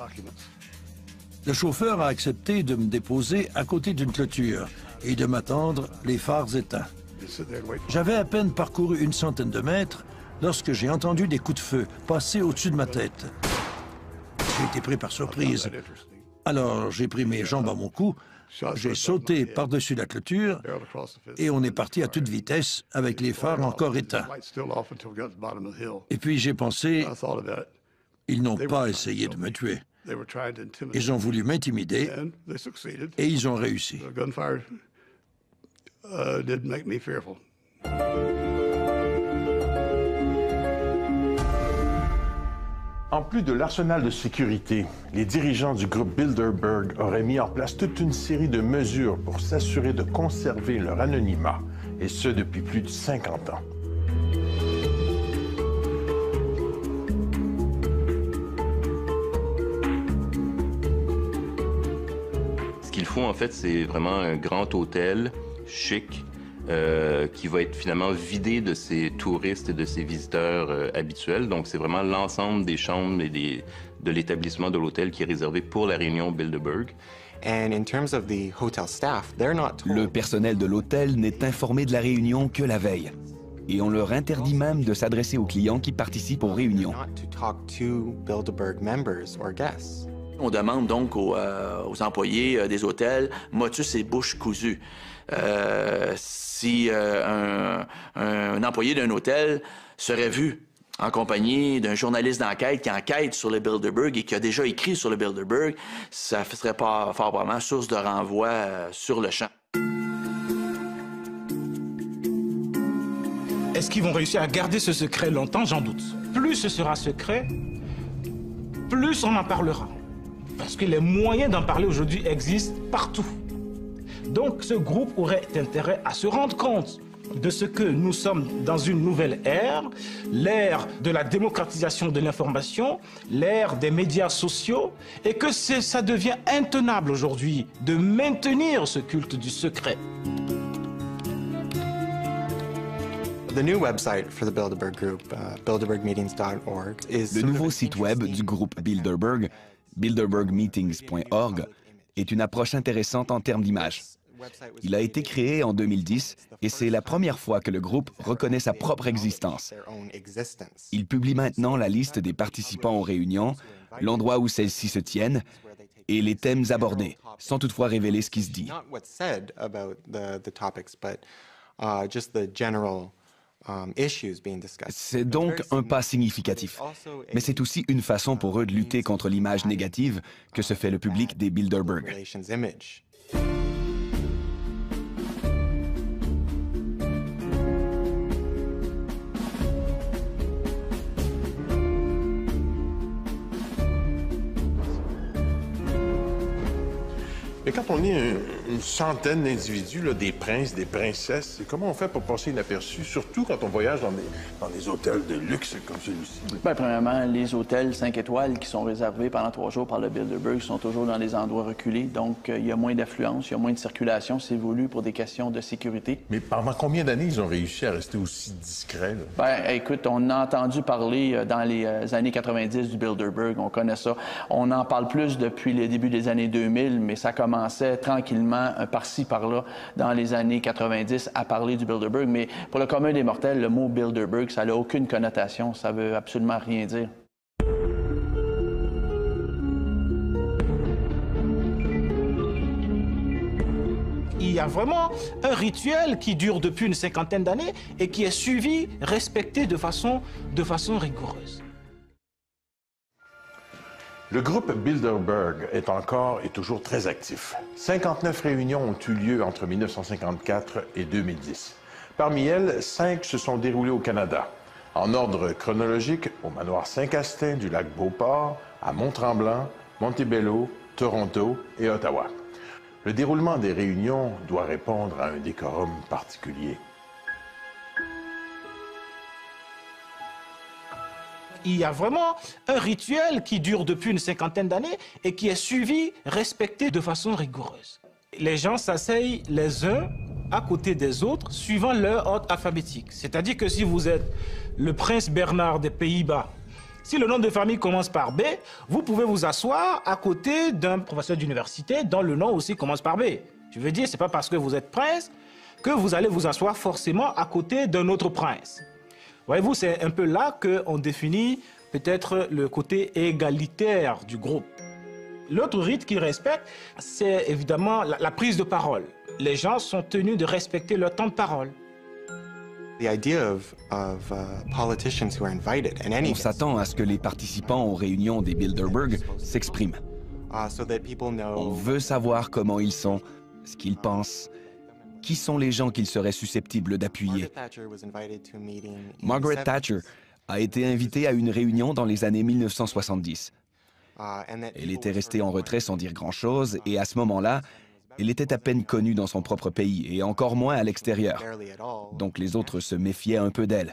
Le chauffeur a accepté de me déposer à côté d'une clôture et de m'attendre les phares éteints. J'avais à peine parcouru une centaine de mètres lorsque j'ai entendu des coups de feu passer au-dessus de ma tête. J'ai été pris par surprise. Alors j'ai pris mes jambes à mon cou, j'ai sauté par-dessus la clôture et on est parti à toute vitesse avec les phares encore éteints. Et puis j'ai pensé, ils n'ont pas essayé de me tuer. Ils ont voulu m'intimider et ils ont réussi. En plus de l'arsenal de sécurité, les dirigeants du groupe Bilderberg auraient mis en place toute une série de mesures pour s'assurer de conserver leur anonymat, et ce depuis plus de cinquante ans. Ce qu'il faut, en fait, c'est vraiment un grand hôtel chic, Euh, qui va être finalement vidé de ses touristes et de ses visiteurs euh, habituels. Donc, c'est vraiment l'ensemble des chambres et des, de l'établissement de l'hôtel qui est réservé pour la réunion Bilderberg. And in terms of the hotel staff, they're not told... Le personnel de l'hôtel n'est informé de la réunion que la veille. Et on leur interdit même de s'adresser aux clients qui participent aux réunions. On demande donc aux, euh, aux employés euh, des hôtels motus et bouche cousue. Euh, si euh, un, un employé d'un hôtel serait vu en compagnie d'un journaliste d'enquête qui enquête sur le Bilderberg et qui a déjà écrit sur le Bilderberg, ça ne serait pas fort probablement source de renvoi euh, sur le champ. Est-ce qu'ils vont réussir à garder ce secret longtemps? J'en doute. Plus ce sera secret, plus on en parlera. Parce que les moyens d'en parler aujourd'hui existent partout. Donc ce groupe aurait intérêt à se rendre compte de ce que nous sommes dans une nouvelle ère, l'ère de la démocratisation de l'information, l'ère des médias sociaux, et que ça devient intenable aujourd'hui de maintenir ce culte du secret. The new website for the Bilderberg Group, uh, bilderberg meetings dot org, is... Le nouveau site web du groupe Bilderberg, Bilderberg Meetings point org est une approche intéressante en termes d'image. Il a été créé en deux mille dix et c'est la première fois que le groupe reconnaît sa propre existence. Il publie maintenant la liste des participants aux réunions, l'endroit où celles-ci se tiennent et les thèmes abordés, sans toutefois révéler ce qui se dit. C'est donc un pas significatif, mais c'est aussi une façon pour eux de lutter contre l'image négative que se fait le public des Bilderberg. Mais quand on est un, une centaine d'individus, là, des princes, des princesses, comment on fait pour passer inaperçu, surtout quand on voyage dans des, dans des hôtels de luxe comme celui-ci? Bien, premièrement, les hôtels cinq étoiles qui sont réservés pendant trois jours par le Bilderberg sont toujours dans des endroits reculés, donc euh, il y a moins d'affluence, il y a moins de circulation, c'est voulu pour des questions de sécurité. Mais pendant combien d'années ils ont réussi à rester aussi discrets? Bien, écoute, on a entendu parler euh, dans les euh, années quatre-vingt-dix du Bilderberg, on connaît ça. On en parle plus depuis le début des années deux mille, mais ça commençait tranquillement, euh, par-ci, par-là, dans les années quatre-vingt-dix, à parler du Bilderberg. Mais pour le commun des mortels, le mot Bilderberg, ça n'a aucune connotation, ça veut absolument rien dire. Il y a vraiment un rituel qui dure depuis une cinquantaine d'années et qui est suivi, respecté de façon, de façon rigoureuse. Le groupe Bilderberg est encore et toujours très actif. cinquante-neuf réunions ont eu lieu entre mille neuf cent cinquante-quatre et deux mille dix. Parmi elles, cinq se sont déroulées au Canada. En ordre chronologique, au manoir Saint-Castin du lac Beauport, à Mont-Tremblant, Montebello, Toronto et Ottawa. Le déroulement des réunions doit répondre à un décorum particulier. Il y a vraiment un rituel qui dure depuis une cinquantaine d'années et qui est suivi, respecté de façon rigoureuse. Les gens s'asseyent les uns à côté des autres suivant leur ordre alphabétique. C'est-à-dire que si vous êtes le prince Bernard des Pays-Bas, si le nom de famille commence par B, vous pouvez vous asseoir à côté d'un professeur d'université dont le nom aussi commence par B. Je veux dire, c'est pas parce que vous êtes prince que vous allez vous asseoir forcément à côté d'un autre prince. Voyez-vous, c'est un peu là qu'on définit peut-être le côté égalitaire du groupe. L'autre rite qu'ils respectent, c'est évidemment la, la prise de parole. Les gens sont tenus de respecter leur temps de parole. On s'attend à ce que les participants aux réunions des Bilderberg s'expriment. On veut savoir comment ils sont, ce qu'ils pensent, qui sont les gens qu'ils seraient susceptibles d'appuyer. Margaret Thatcher a été invitée à une réunion dans les années mille neuf cent soixante-dix. Elle était restée en retrait sans dire grand-chose et à ce moment-là, elle était à peine connue dans son propre pays et encore moins à l'extérieur. Donc les autres se méfiaient un peu d'elle.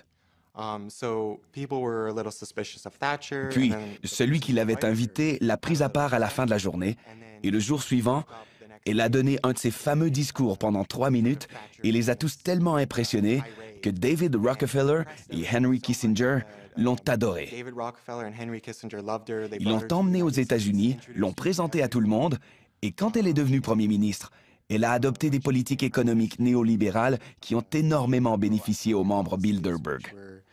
Puis, celui qui l'avait invitée l'a prise à part à la fin de la journée et le jour suivant, elle a donné un de ses fameux discours pendant trois minutes et les a tous tellement impressionnés que David Rockefeller et Henry Kissinger l'ont adorée. Ils l'ont emmenée aux États-Unis, l'ont présentée à tout le monde et quand elle est devenue Premier ministre, elle a adopté des politiques économiques néolibérales qui ont énormément bénéficié aux membres Bilderberg.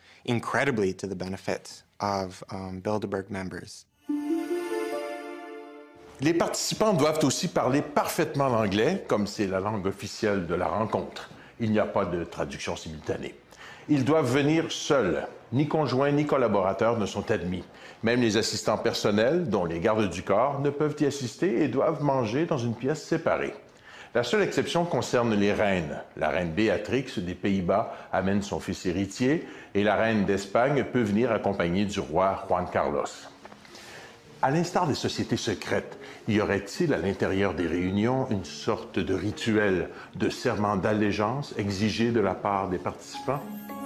Les participants doivent aussi parler parfaitement l'anglais, comme c'est la langue officielle de la rencontre. Il n'y a pas de traduction simultanée. Ils doivent venir seuls. Ni conjoints ni collaborateurs ne sont admis. Même les assistants personnels, dont les gardes du corps, ne peuvent y assister et doivent manger dans une pièce séparée. La seule exception concerne les reines. La reine Béatrix des Pays-Bas amène son fils héritier et la reine d'Espagne peut venir accompagnée du roi Juan Carlos. À l'instar des sociétés secrètes, y aurait-il à l'intérieur des réunions une sorte de rituel de serment d'allégeance exigé de la part des participants?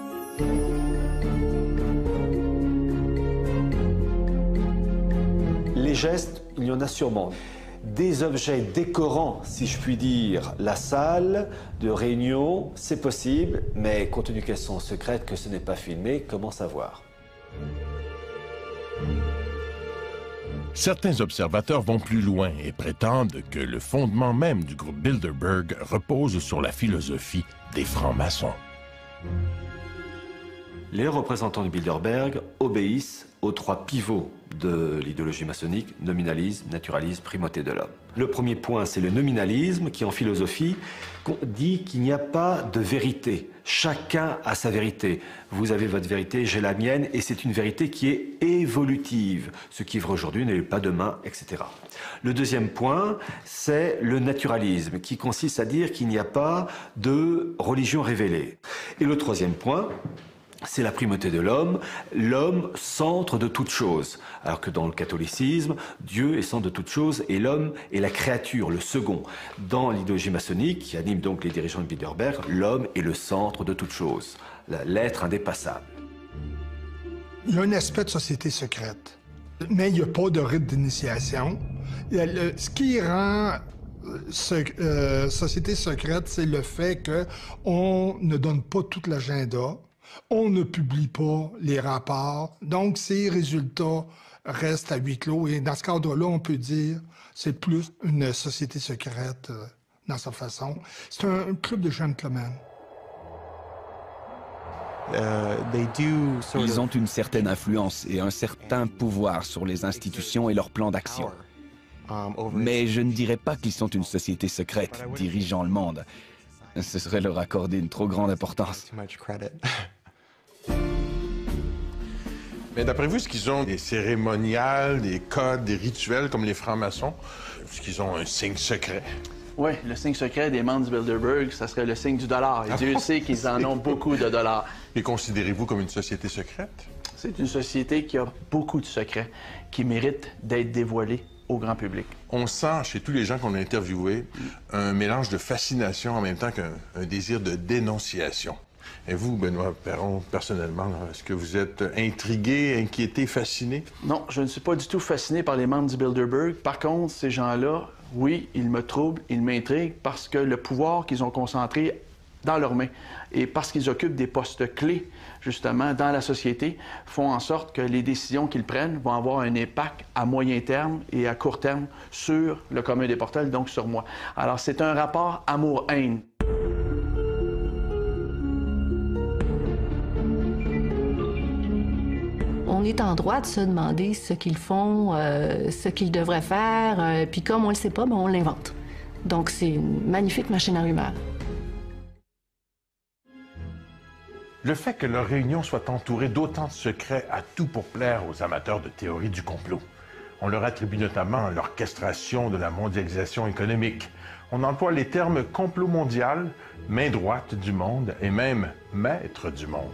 Les gestes, il y en a sûrement. Des objets décorant, si je puis dire, la salle de réunion, c'est possible, mais compte tenu qu'elles sont secrètes, que ce n'est pas filmé, comment savoir? Certains observateurs vont plus loin et prétendent que le fondement même du groupe Bilderberg repose sur la philosophie des francs-maçons. Les représentants du Bilderberg obéissent aux trois pivots de l'idéologie maçonnique: nominalisme, naturalisme, primauté de l'homme. Le premier point, c'est le nominalisme, qui en philosophie dit qu'il n'y a pas de vérité. Chacun a sa vérité. Vous avez votre vérité, j'ai la mienne, et c'est une vérité qui est évolutive. Ce qui est vrai aujourd'hui n'est pas demain, et cetera. Le deuxième point, c'est le naturalisme, qui consiste à dire qu'il n'y a pas de religion révélée. Et le troisième point, c'est la primauté de l'homme, l'homme centre de toute chose. Alors que dans le catholicisme, Dieu est centre de toute chose et l'homme est la créature, le second. Dans l'idéologie maçonnique, qui anime donc les dirigeants de Bilderberg, l'homme est le centre de toute chose, l'être indépassable. Il y a un aspect de société secrète, mais il n'y a pas de rite d'initiation. Ce qui rend Ce, euh, société secrète, c'est le fait qu'on ne donne pas tout l'agenda, on ne publie pas les rapports, donc ces résultats restent à huis clos. Et dans ce cadre-là, on peut dire c'est plus une société secrète euh, dans sa façon. C'est un, un club de gentlemen. Ils ont une certaine influence et un certain pouvoir sur les institutions et leurs plans d'action. Mais je ne dirais pas qu'ils sont une société secrète dirigeant le monde. Ce serait leur accorder une trop grande importance. Mais d'après vous, est-ce qu'ils ont des cérémoniales, des codes, des rituels comme les francs-maçons? Est-ce qu'ils ont un signe secret? Oui, le signe secret des membres du Bilderberg, ça serait le signe du dollar. Et Dieu sait qu'ils en ont beaucoup de dollars. Et considérez-vous comme une société secrète? C'est une société qui a beaucoup de secrets, qui méritent d'être dévoilés au grand public. On sent chez tous les gens qu'on a interviewés un mélange de fascination en même temps qu'un un désir de dénonciation. Et vous, Benoît Perron, personnellement, est-ce que vous êtes intrigué, inquiété, fasciné? Non, je ne suis pas du tout fasciné par les membres du Bilderberg. Par contre, ces gens-là, oui, ils me troublent, ils m'intriguent parce que le pouvoir qu'ils ont concentré dans leurs mains et parce qu'ils occupent des postes clés, justement, dans la société, font en sorte que les décisions qu'ils prennent vont avoir un impact à moyen terme et à court terme sur le commun des mortels, donc sur moi. Alors, c'est un rapport amour-haine. On est en droit de se demander ce qu'ils font, euh, ce qu'ils devraient faire, euh, puis comme on ne le sait pas, ben on l'invente. Donc, c'est une magnifique machine à rumeurs. Le fait que leur réunion soit entourée d'autant de secrets a tout pour plaire aux amateurs de théorie du complot. On leur attribue notamment l'orchestration de la mondialisation économique. On emploie les termes complot mondial, main droite du monde et même maître du monde.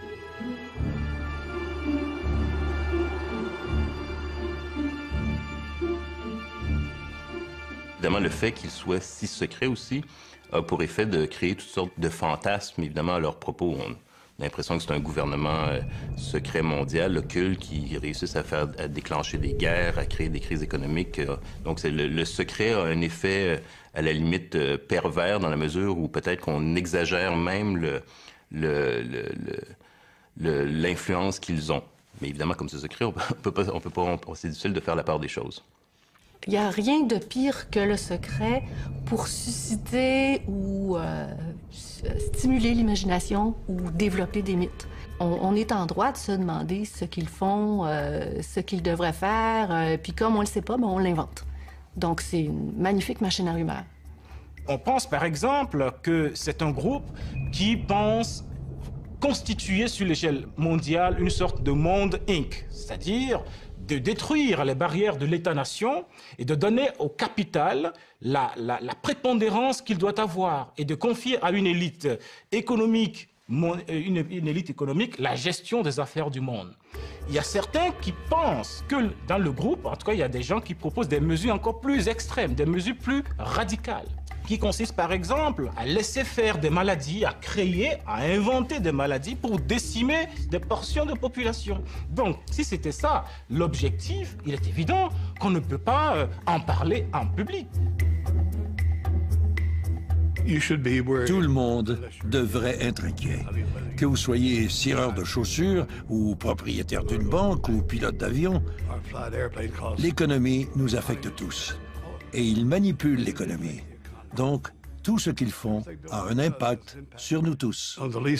Évidemment, le fait qu'ils soient si secrets aussi a pour effet de créer toutes sortes de fantasmes, évidemment, à leur propos. On a l'impression que c'est un gouvernement euh, secret mondial, occulte, qui réussisse à faire à déclencher des guerres, à créer des crises économiques. Euh, donc, c'est le, le secret a un effet, euh, à la limite, euh, pervers, dans la mesure où peut-être qu'on exagère même le, le, le, le, l'influence qu'ils ont. Mais évidemment, comme c'est secret, on peut pas, on peut pas, on, c'est difficile de faire la part des choses. Il n'y a rien de pire que le secret pour susciter ou euh, stimuler l'imagination ou développer des mythes. On, on est en droit de se demander ce qu'ils font, euh, ce qu'ils devraient faire, euh, puis comme on ne le sait pas, ben on l'invente. Donc, c'est une magnifique machine à rumeurs. On pense, par exemple, que c'est un groupe qui pense constituer sur l'échelle mondiale une sorte de monde inc, c'est-à-dire de détruire les barrières de l'État-nation et de donner au capital la, la, la prépondérance qu'il doit avoir et de confier à une élite économique, une, une élite économique la gestion des affaires du monde. Il y a certains qui pensent que dans le groupe, en tout cas, il y a des gens qui proposent des mesures encore plus extrêmes, des mesures plus radicales, qui consiste par exemple à laisser faire des maladies, à créer, à inventer des maladies pour décimer des portions de population. Donc, si c'était ça l'objectif, il est évident qu'on ne peut pas euh, en parler en public. Tout le monde devrait être inquiet. Que vous soyez cireur de chaussures ou propriétaire d'une banque ou pilote d'avion, l'économie nous affecte tous. Et ils manipulent l'économie. Donc, tout ce qu'ils font a un impact sur nous tous.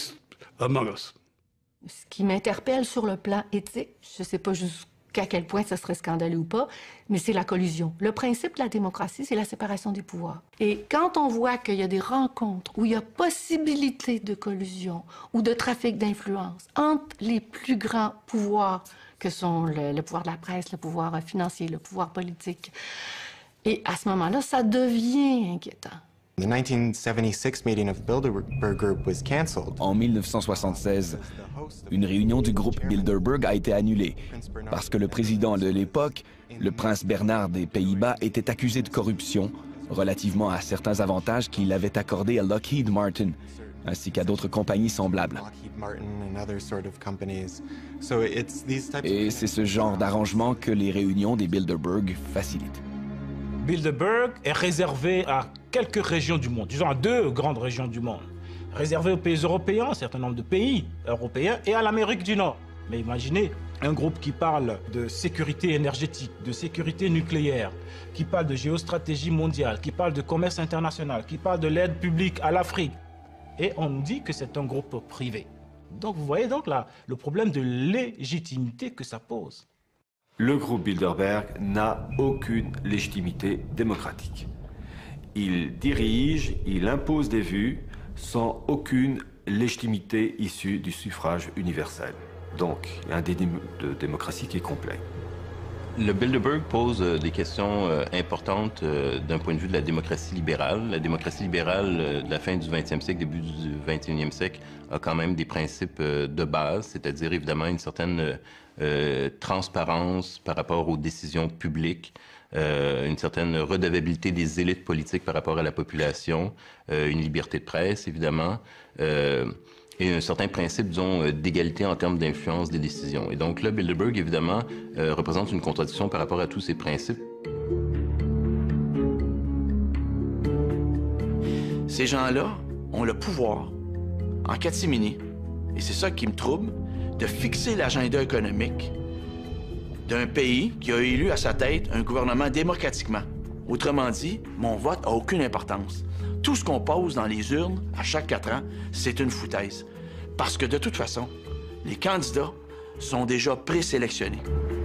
Ce qui m'interpelle sur le plan éthique, je ne sais pas jusqu'à quel point ça serait scandaleux ou pas, mais c'est la collusion. Le principe de la démocratie, c'est la séparation des pouvoirs. Et quand on voit qu'il y a des rencontres où il y a possibilité de collusion ou de trafic d'influence entre les plus grands pouvoirs que sont le, le pouvoir de la presse, le pouvoir financier, le pouvoir politique, et à ce moment-là, ça devient inquiétant. En mille neuf cent soixante-seize, une réunion du groupe Bilderberg a été annulée parce que le président de l'époque, le prince Bernard des Pays-Bas, était accusé de corruption relativement à certains avantages qu'il avait accordés à Lockheed Martin, ainsi qu'à d'autres compagnies semblables. Et c'est ce genre d'arrangement que les réunions des Bilderberg facilitent. Bilderberg est réservé à quelques régions du monde, disons à deux grandes régions du monde, réservé aux pays européens, un certain nombre de pays européens, et à l'Amérique du Nord. Mais imaginez un groupe qui parle de sécurité énergétique, de sécurité nucléaire, qui parle de géostratégie mondiale, qui parle de commerce international, qui parle de l'aide publique à l'Afrique. Et on nous dit que c'est un groupe privé. Donc vous voyez donc là le problème de légitimité que ça pose. Le groupe Bilderberg n'a aucune légitimité démocratique. Il dirige, il impose des vues sans aucune légitimité issue du suffrage universel. Donc, il y a un déni de démocratie qui est complet. Le Bilderberg pose euh, des questions euh, importantes euh, d'un point de vue de la démocratie libérale. La démocratie libérale euh, de la fin du vingtième siècle, début du vingt et unième siècle, a quand même des principes euh, de base, c'est-à-dire évidemment une certaine euh, euh, transparence par rapport aux décisions publiques, euh, une certaine redevabilité des élites politiques par rapport à la population, euh, une liberté de presse évidemment, euh, et un certain principe, disons, d'égalité en termes d'influence des décisions. Et donc là, Bilderberg, évidemment, euh, représente une contradiction par rapport à tous ces principes. Ces gens-là ont le pouvoir, en catimini, et c'est ça qui me trouble, de fixer l'agenda économique d'un pays qui a élu à sa tête un gouvernement démocratiquement. Autrement dit, mon vote n'a aucune importance. Tout ce qu'on pose dans les urnes à chaque quatre ans, c'est une foutaise. Parce que de toute façon, les candidats sont déjà présélectionnés.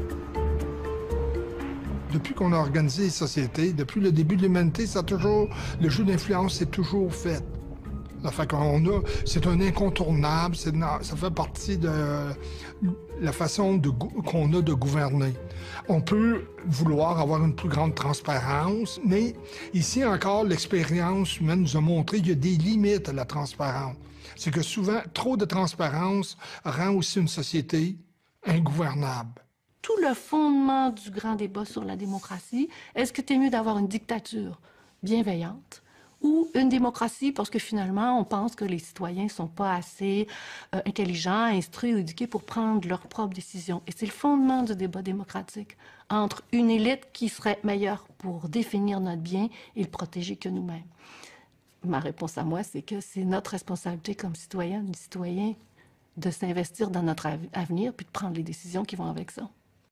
Depuis qu'on a organisé les sociétés, depuis le début de l'humanité, ça a toujours, le jeu d'influence s'est toujours fait. Ça fait qu'on a, c'est un incontournable, c'est, ça fait partie de la façon qu'on a de gouverner. On peut vouloir avoir une plus grande transparence, mais ici encore, l'expérience humaine nous a montré qu'il y a des limites à la transparence. C'est que souvent, trop de transparence rend aussi une société ingouvernable. Tout le fondement du grand débat sur la démocratie, est-ce que c'est mieux d'avoir une dictature bienveillante ou une démocratie parce que finalement, on pense que les citoyens ne sont pas assez euh, intelligents, instruits ou éduqués pour prendre leurs propres décisions. Et c'est le fondement du débat démocratique entre une élite qui serait meilleure pour définir notre bien et le protéger que nous-mêmes. Ma réponse à moi, c'est que c'est notre responsabilité comme citoyennes et citoyens de s'investir dans notre avenir puis de prendre les décisions qui vont avec ça.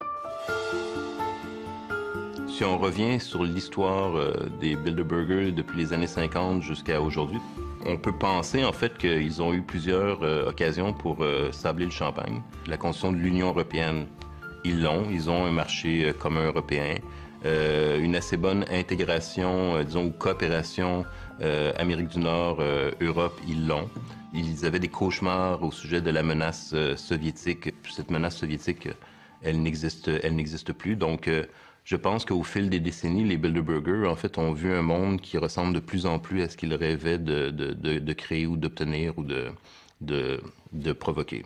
Si on revient sur l'histoire euh, des Bilderbergers depuis les années cinquante jusqu'à aujourd'hui, on peut penser en fait qu'ils ont eu plusieurs euh, occasions pour euh, sabler le champagne. La Constitution de l'Union européenne, ils l'ont, ils ont un marché euh, commun européen, euh, une assez bonne intégration, euh, disons, ou coopération euh, Amérique du Nord, euh, Europe, ils l'ont. Ils avaient des cauchemars au sujet de la menace euh, soviétique. Cette menace soviétique, elle n'existe, elle n'existe plus, donc euh, je pense qu'au fil des décennies, les Bilderbergers, en fait, ont vu un monde qui ressemble de plus en plus à ce qu'ils rêvaient de, de, de, de créer ou d'obtenir ou de, de, de provoquer.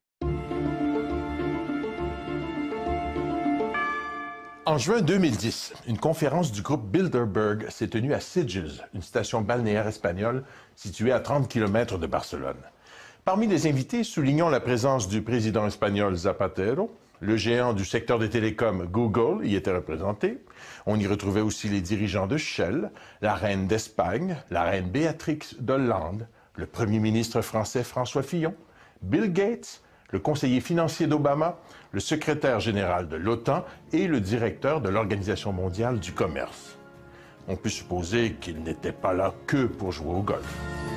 En juin deux mille dix, une conférence du groupe Bilderberg s'est tenue à Sitges, une station balnéaire espagnole située à trente kilomètres de Barcelone. Parmi les invités, soulignons la présence du président espagnol Zapatero, Le géant du secteur des télécoms, Google, y était représenté. On y retrouvait aussi les dirigeants de Shell, la reine d'Espagne, la reine Béatrix d'Hollande, le premier ministre français François Fillon, Bill Gates, le conseiller financier d'Obama, le secrétaire général de l'OTAN et le directeur de l'Organisation mondiale du commerce. On peut supposer qu'ils n'étaient pas là que pour jouer au golf.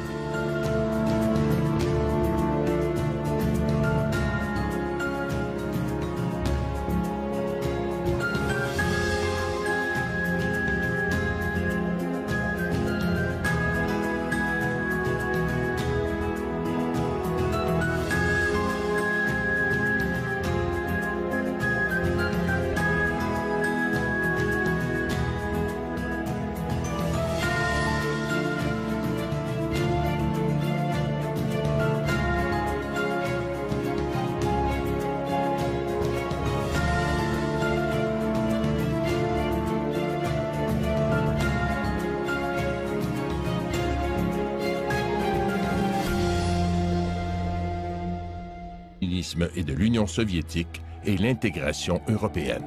Et de l'Union soviétique et l'intégration européenne.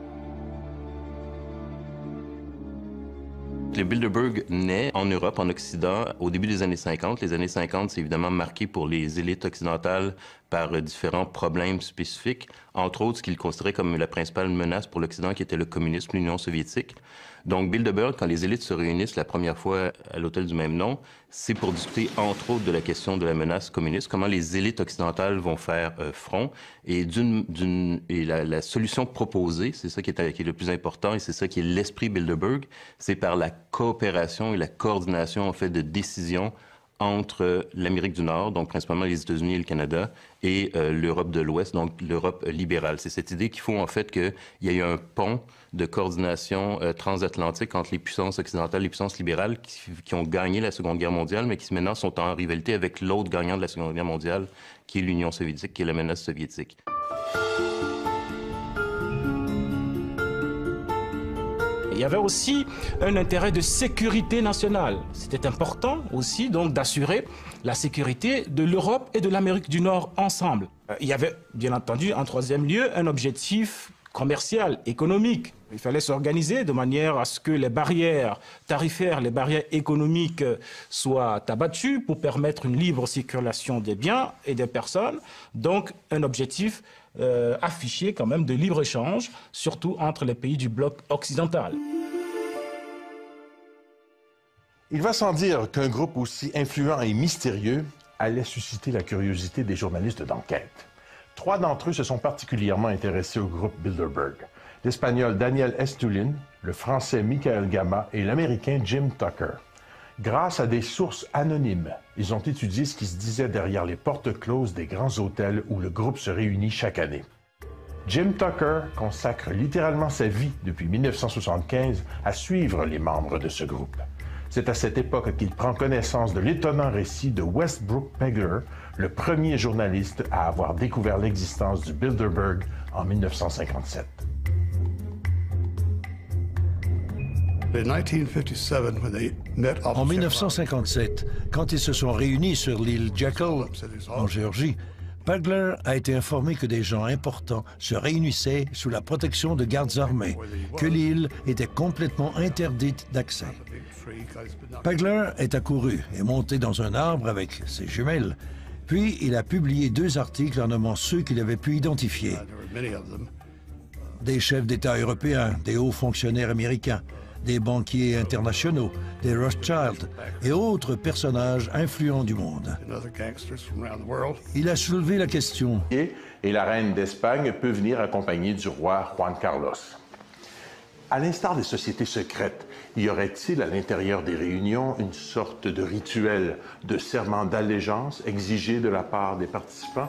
Le Bilderberg naît en Europe, en Occident, au début des années cinquante. Les années cinquante, c'est évidemment marqué pour les élites occidentales par différents problèmes spécifiques, entre autres ce qu'ils considéraient comme la principale menace pour l'Occident, qui était le communisme, l'Union soviétique. Donc, Bilderberg, quand les élites se réunissent la première fois à l'hôtel du même nom, c'est pour discuter, entre autres, de la question de la menace communiste, comment les élites occidentales vont faire euh, front. Et, d'une, d'une, et la, la solution proposée, c'est ça qui est, qui est le plus important, et c'est ça qui est l'esprit Bilderberg, c'est par la coopération et la coordination, en fait, de décisions entre l'Amérique du Nord, donc principalement les États-Unis et le Canada, et euh, l'Europe de l'Ouest, donc l'Europe libérale. C'est cette idée qu'il faut en fait qu'il y ait un pont de coordination euh, transatlantique entre les puissances occidentales et les puissances libérales qui, qui ont gagné la Seconde Guerre mondiale, mais qui maintenant sont en rivalité avec l'autre gagnant de la Seconde Guerre mondiale, qui est l'Union soviétique, qui est la menace soviétique. Il y avait aussi un intérêt de sécurité nationale. C'était important aussi donc d'assurer la sécurité de l'Europe et de l'Amérique du Nord ensemble. Il y avait bien entendu en troisième lieu un objectif commercial, économique. Il fallait s'organiser de manière à ce que les barrières tarifaires, les barrières économiques soient abattues pour permettre une libre circulation des biens et des personnes. Donc un objectif Euh, affiché quand même de libre-échange, surtout entre les pays du bloc occidental. Il va sans dire qu'un groupe aussi influent et mystérieux allait susciter la curiosité des journalistes d'enquête. Trois d'entre eux se sont particulièrement intéressés au groupe Bilderberg. L'Espagnol Daniel Estulin, le Français Michael Gama et l'Américain Jim Tucker. Grâce à des sources anonymes, ils ont étudié ce qui se disait derrière les portes closes des grands hôtels où le groupe se réunit chaque année. Jim Tucker consacre littéralement sa vie depuis mille neuf cent soixante-quinze à suivre les membres de ce groupe. C'est à cette époque qu'il prend connaissance de l'étonnant récit de Westbrook Pegler, le premier journaliste à avoir découvert l'existence du Bilderberg en mille neuf cent cinquante-sept. En mille neuf cent cinquante-sept, quand ils se sont réunis sur l'île Jekyll, en Géorgie, Pegler a été informé que des gens importants se réunissaient sous la protection de gardes armés, que l'île était complètement interdite d'accès. Pegler est accouru et monté dans un arbre avec ses jumelles, puis il a publié deux articles en nommant ceux qu'il avait pu identifier. Des chefs d'État européens, des hauts fonctionnaires américains, des banquiers internationaux, des Rothschild et autres personnages influents du monde. Il a soulevé la question. Et la reine d'Espagne peut venir accompagnée du roi Juan Carlos. À l'instar des sociétés secrètes, y aurait-il à l'intérieur des réunions une sorte de rituel de serment d'allégeance exigé de la part des participants?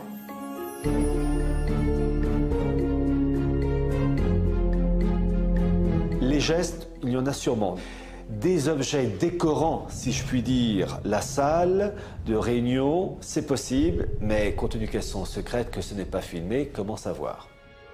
Les gestes, il y en a sûrement. Des objets décorant, si je puis dire, la salle de réunion, c'est possible, mais compte tenu qu'elles sont secrètes, que ce n'est pas filmé, comment savoir?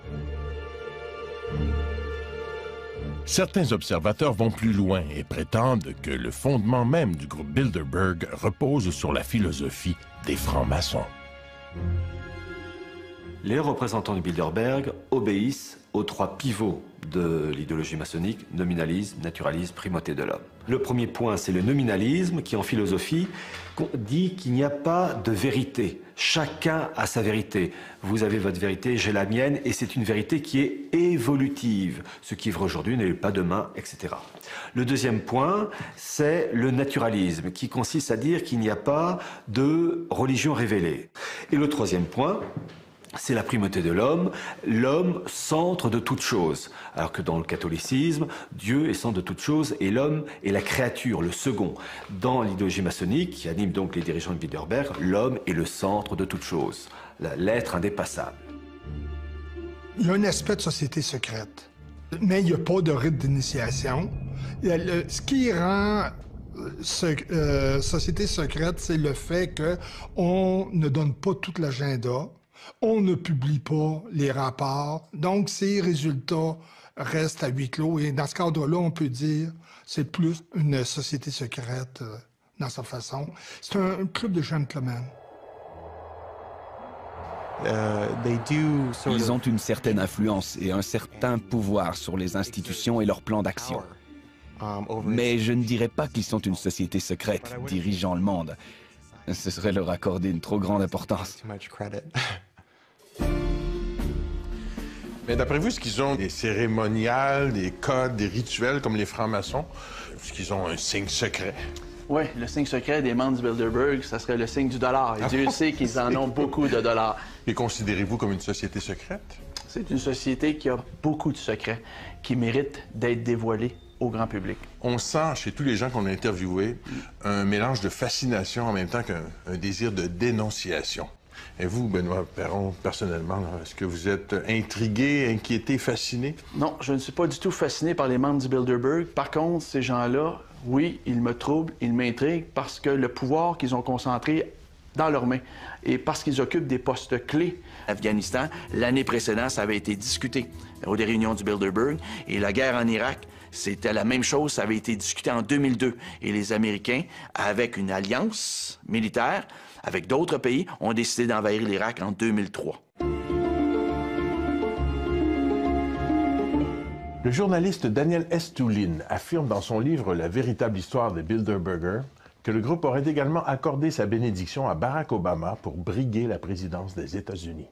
Certains observateurs vont plus loin et prétendent que le fondement même du groupe Bilderberg repose sur la philosophie des francs-maçons. Les représentants du Bilderberg obéissent aux trois pivots de l'idéologie maçonnique, nominalisme, naturalisme, primauté de l'homme. Le premier point, c'est le nominalisme, qui en philosophie dit qu'il n'y a pas de vérité. Chacun a sa vérité. Vous avez votre vérité, j'ai la mienne, et c'est une vérité qui est évolutive. Ce qui est vrai aujourd'hui n'est pas demain, et cetera. Le deuxième point, c'est le naturalisme, qui consiste à dire qu'il n'y a pas de religion révélée. Et le troisième point, c'est la primauté de l'homme, l'homme centre de toute chose. Alors que dans le catholicisme, Dieu est centre de toute chose et l'homme est la créature, le second. Dans l'idéologie maçonnique, qui anime donc les dirigeants de Bilderberg, l'homme est le centre de toute chose, l'être indépassable. Il y a un aspect de société secrète, mais il n'y a pas de rite d'initiation. Ce qui rend Ce, euh, société secrète, c'est le fait qu'on ne donne pas tout l'agenda, on ne publie pas les rapports, donc ces résultats restent à huis clos. Et dans ce cadre-là, on peut dire que c'est plus une société secrète euh, dans sa façon. C'est un, un club de gentlemen. Ils ont une certaine influence et un certain pouvoir sur les institutions et leurs plans d'action. Mais je ne dirais pas qu'ils sont une société secrète dirigeant le monde. Ce serait leur accorder une trop grande importance. Mais d'après vous, est-ce qu'ils ont des cérémoniales, des codes, des rituels comme les francs-maçons? Est-ce qu'ils ont un signe secret? Oui, le signe secret des membres du Bilderberg, ça serait le signe du dollar. Et Dieu sait qu'ils en ont beaucoup de dollars. Et considérez-vous comme une société secrète? C'est une société qui a beaucoup de secrets, qui méritent d'être dévoilés au grand public. On sent chez tous les gens qu'on a interviewés un mélange de fascination en même temps qu'un un désir de dénonciation. Et vous, Benoît Perron, personnellement, est-ce que vous êtes intrigué, inquiété, fasciné? Non, je ne suis pas du tout fasciné par les membres du Bilderberg. Par contre, ces gens-là, oui, ils me troublent, ils m'intriguent parce que le pouvoir qu'ils ont concentré dans leurs mains et parce qu'ils occupent des postes clés. Afghanistan, l'année précédente, ça avait été discuté aux réunions du Bilderberg. Et la guerre en Irak, c'était la même chose, ça avait été discuté en deux mille deux. Et les Américains, avec une alliance militaire, avec d'autres pays, ont décidé d'envahir l'Irak en deux mille trois. Le journaliste Daniel Estulin affirme dans son livre « La véritable histoire des Bilderberger » que le groupe aurait également accordé sa bénédiction à Barack Obama pour briguer la présidence des États-Unis.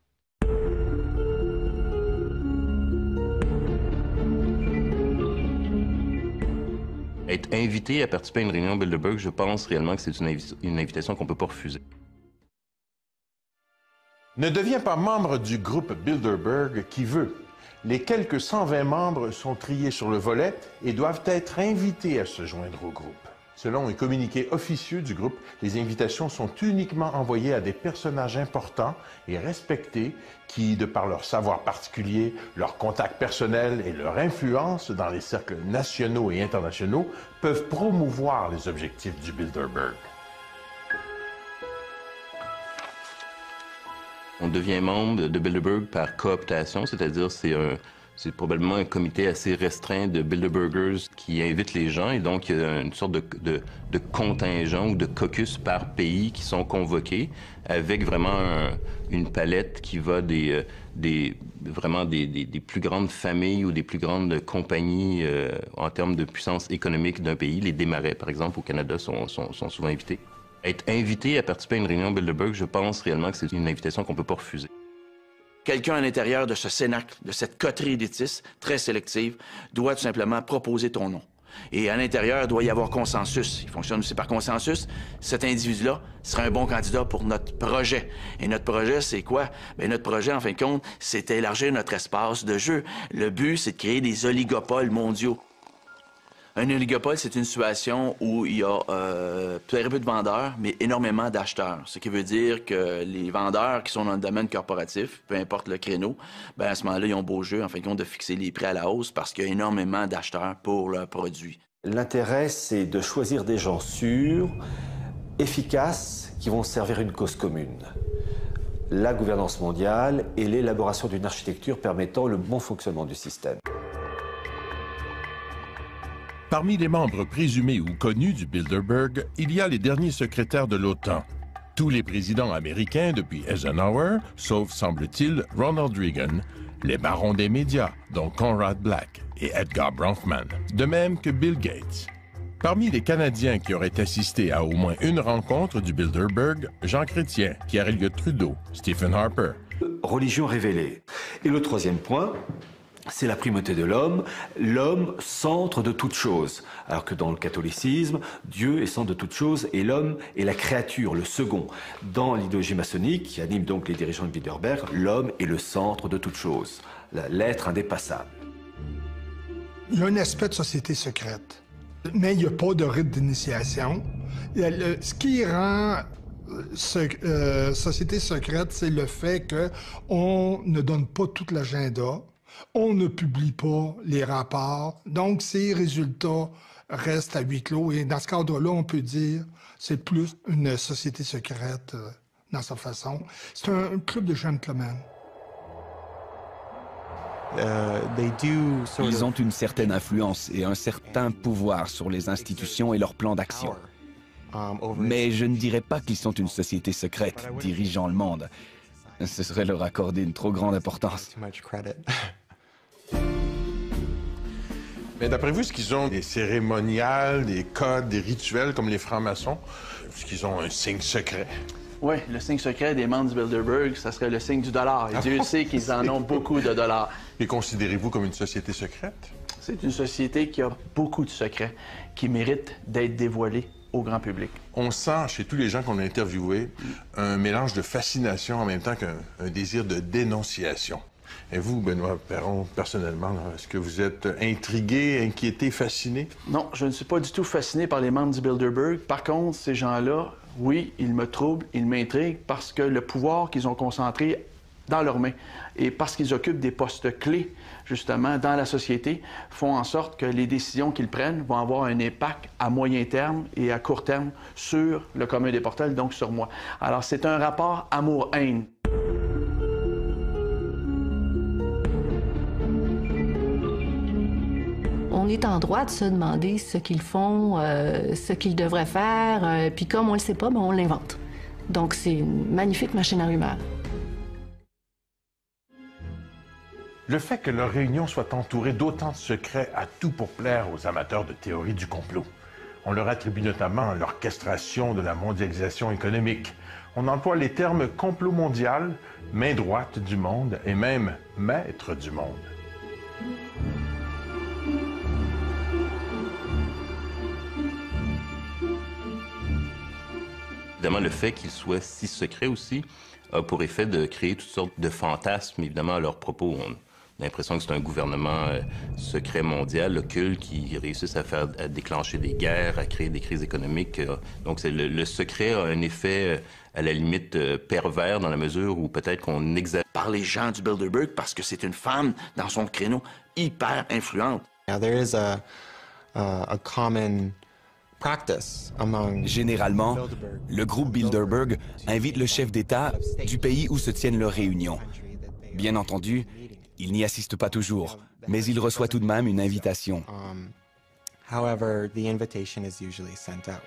Être invité à participer à une réunion Bilderberg, je pense réellement que c'est une, invi une invitation qu'on ne peut pas refuser. Ne deviens pas membre du groupe Bilderberg qui veut. Les quelques cent vingt membres sont triés sur le volet et doivent être invités à se joindre au groupe. Selon un communiqué officieux du groupe, les invitations sont uniquement envoyées à des personnages importants et respectés qui, de par leur savoir particulier, leur contact personnel et leur influence dans les cercles nationaux et internationaux, peuvent promouvoir les objectifs du Bilderberg. On devient membre de Bilderberg par cooptation, c'est-à-dire c'est un... C'est probablement un comité assez restreint de Bilderbergers qui invite les gens et donc il y a une sorte de, de, de contingent ou de caucus par pays qui sont convoqués avec vraiment un, une palette qui va des, des, vraiment des, des, des plus grandes familles ou des plus grandes compagnies euh, en termes de puissance économique d'un pays. Les Desmarais, par exemple, au Canada, sont, sont, sont souvent invités. Être invité à participer à une réunion Bilderberg, je pense réellement que c'est une invitation qu'on ne peut pas refuser. Quelqu'un à l'intérieur de ce cénacle, de cette coterie élitistes très sélective, doit tout simplement proposer ton nom. Et à l'intérieur, il doit y avoir consensus. Il fonctionne aussi par consensus. Cet individu-là sera un bon candidat pour notre projet. Et notre projet, c'est quoi? Bien, notre projet, en fin de compte, c'est élargir notre espace de jeu. Le but, c'est de créer des oligopoles mondiaux. Un oligopole, c'est une situation où il y a euh, très peu de vendeurs, mais énormément d'acheteurs. Ce qui veut dire que les vendeurs qui sont dans le domaine corporatif, peu importe le créneau, bien à ce moment-là, ils ont beau jeu, en fin de compte, de fixer les prix à la hausse parce qu'il y a énormément d'acheteurs pour leurs produits. L'intérêt, c'est de choisir des gens sûrs, efficaces, qui vont servir une cause commune. La gouvernance mondiale et l'élaboration d'une architecture permettant le bon fonctionnement du système. Parmi les membres présumés ou connus du Bilderberg, il y a les derniers secrétaires de l'OTAN. Tous les présidents américains depuis Eisenhower, sauf, semble-t-il, Ronald Reagan, les barons des médias, dont Conrad Black et Edgar Bronfman, de même que Bill Gates. Parmi les Canadiens qui auraient assisté à au moins une rencontre du Bilderberg, Jean Chrétien, Pierre Elliott Trudeau, Stephen Harper. Religion révélée. Et le troisième point, c'est la primauté de l'homme, l'homme centre de toute chose. Alors que dans le catholicisme, Dieu est centre de toute chose et l'homme est la créature, le second. Dans l'idéologie maçonnique, qui anime donc les dirigeants de Bilderberg, l'homme est le centre de toute chose, l'être indépassable. Il y a un aspect de société secrète, mais il n'y a pas de rite d'initiation. Ce qui rend Ce, euh, société secrète, c'est le fait qu'on ne donne pas tout l'agenda, on ne publie pas les rapports, donc ces résultats restent à huis clos. Et dans ce cadre-là, on peut dire c'est plus une société secrète euh, dans sa façon. C'est un, un club de gentlemen. Ils ont une certaine influence et un certain pouvoir sur les institutions et leurs plans d'action. Mais je ne dirais pas qu'ils sont une société secrète dirigeant le monde. Ce serait leur accorder une trop grande importance. Mais d'après vous, est-ce qu'ils ont des cérémoniales, des codes, des rituels comme les francs-maçons? Est-ce qu'ils ont un signe secret? Oui, le signe secret des membres du Bilderberg, ça serait le signe du dollar. Et Dieu sait qu'ils en ont beaucoup de dollars. Et considérez-vous comme une société secrète? C'est une société qui a beaucoup de secrets, qui méritent d'être dévoilés au grand public. On sent chez tous les gens qu'on a interviewés un mélange de fascination en même temps qu'un un désir de dénonciation. Et vous, Benoît Perron, personnellement, est-ce que vous êtes intrigué, inquiété, fasciné? Non, je ne suis pas du tout fasciné par les membres du Bilderberg. Par contre, ces gens-là, oui, ils me troublent, ils m'intriguent parce que le pouvoir qu'ils ont concentré dans leurs mains et parce qu'ils occupent des postes clés, justement, dans la société, font en sorte que les décisions qu'ils prennent vont avoir un impact à moyen terme et à court terme sur le commun des mortels, donc sur moi. Alors, c'est un rapport amour-haine. On est en droit de se demander ce qu'ils font, euh, ce qu'ils devraient faire, euh, puis comme on ne le sait pas, ben on l'invente. Donc, c'est une magnifique machine à rumeurs. Le fait que leur réunion soit entourée d'autant de secrets a tout pour plaire aux amateurs de théorie du complot. On leur attribue notamment l'orchestration de la mondialisation économique. On emploie les termes complot mondial, main droite du monde et même maître du monde. Évidemment, le fait qu'ils soient si secrets aussi a pour effet de créer toutes sortes de fantasmes, évidemment, à leur propos. On a l'impression que c'est un gouvernement euh, secret mondial, occulte, qui réussisse à faire à déclencher des guerres, à créer des crises économiques. Euh, donc, c'est le, le secret a un effet, euh, à la limite, euh, pervers dans la mesure où peut-être qu'on exagère. Par les gens du Bilderberg, parce que c'est une femme dans son créneau hyper influente. Now, there is a, uh, a common... Généralement, le groupe Bilderberg invite le chef d'État du pays où se tiennent leurs réunions. Bien entendu, il n'y assiste pas toujours, mais il reçoit tout de même une invitation. However, the invitation is usually sent out.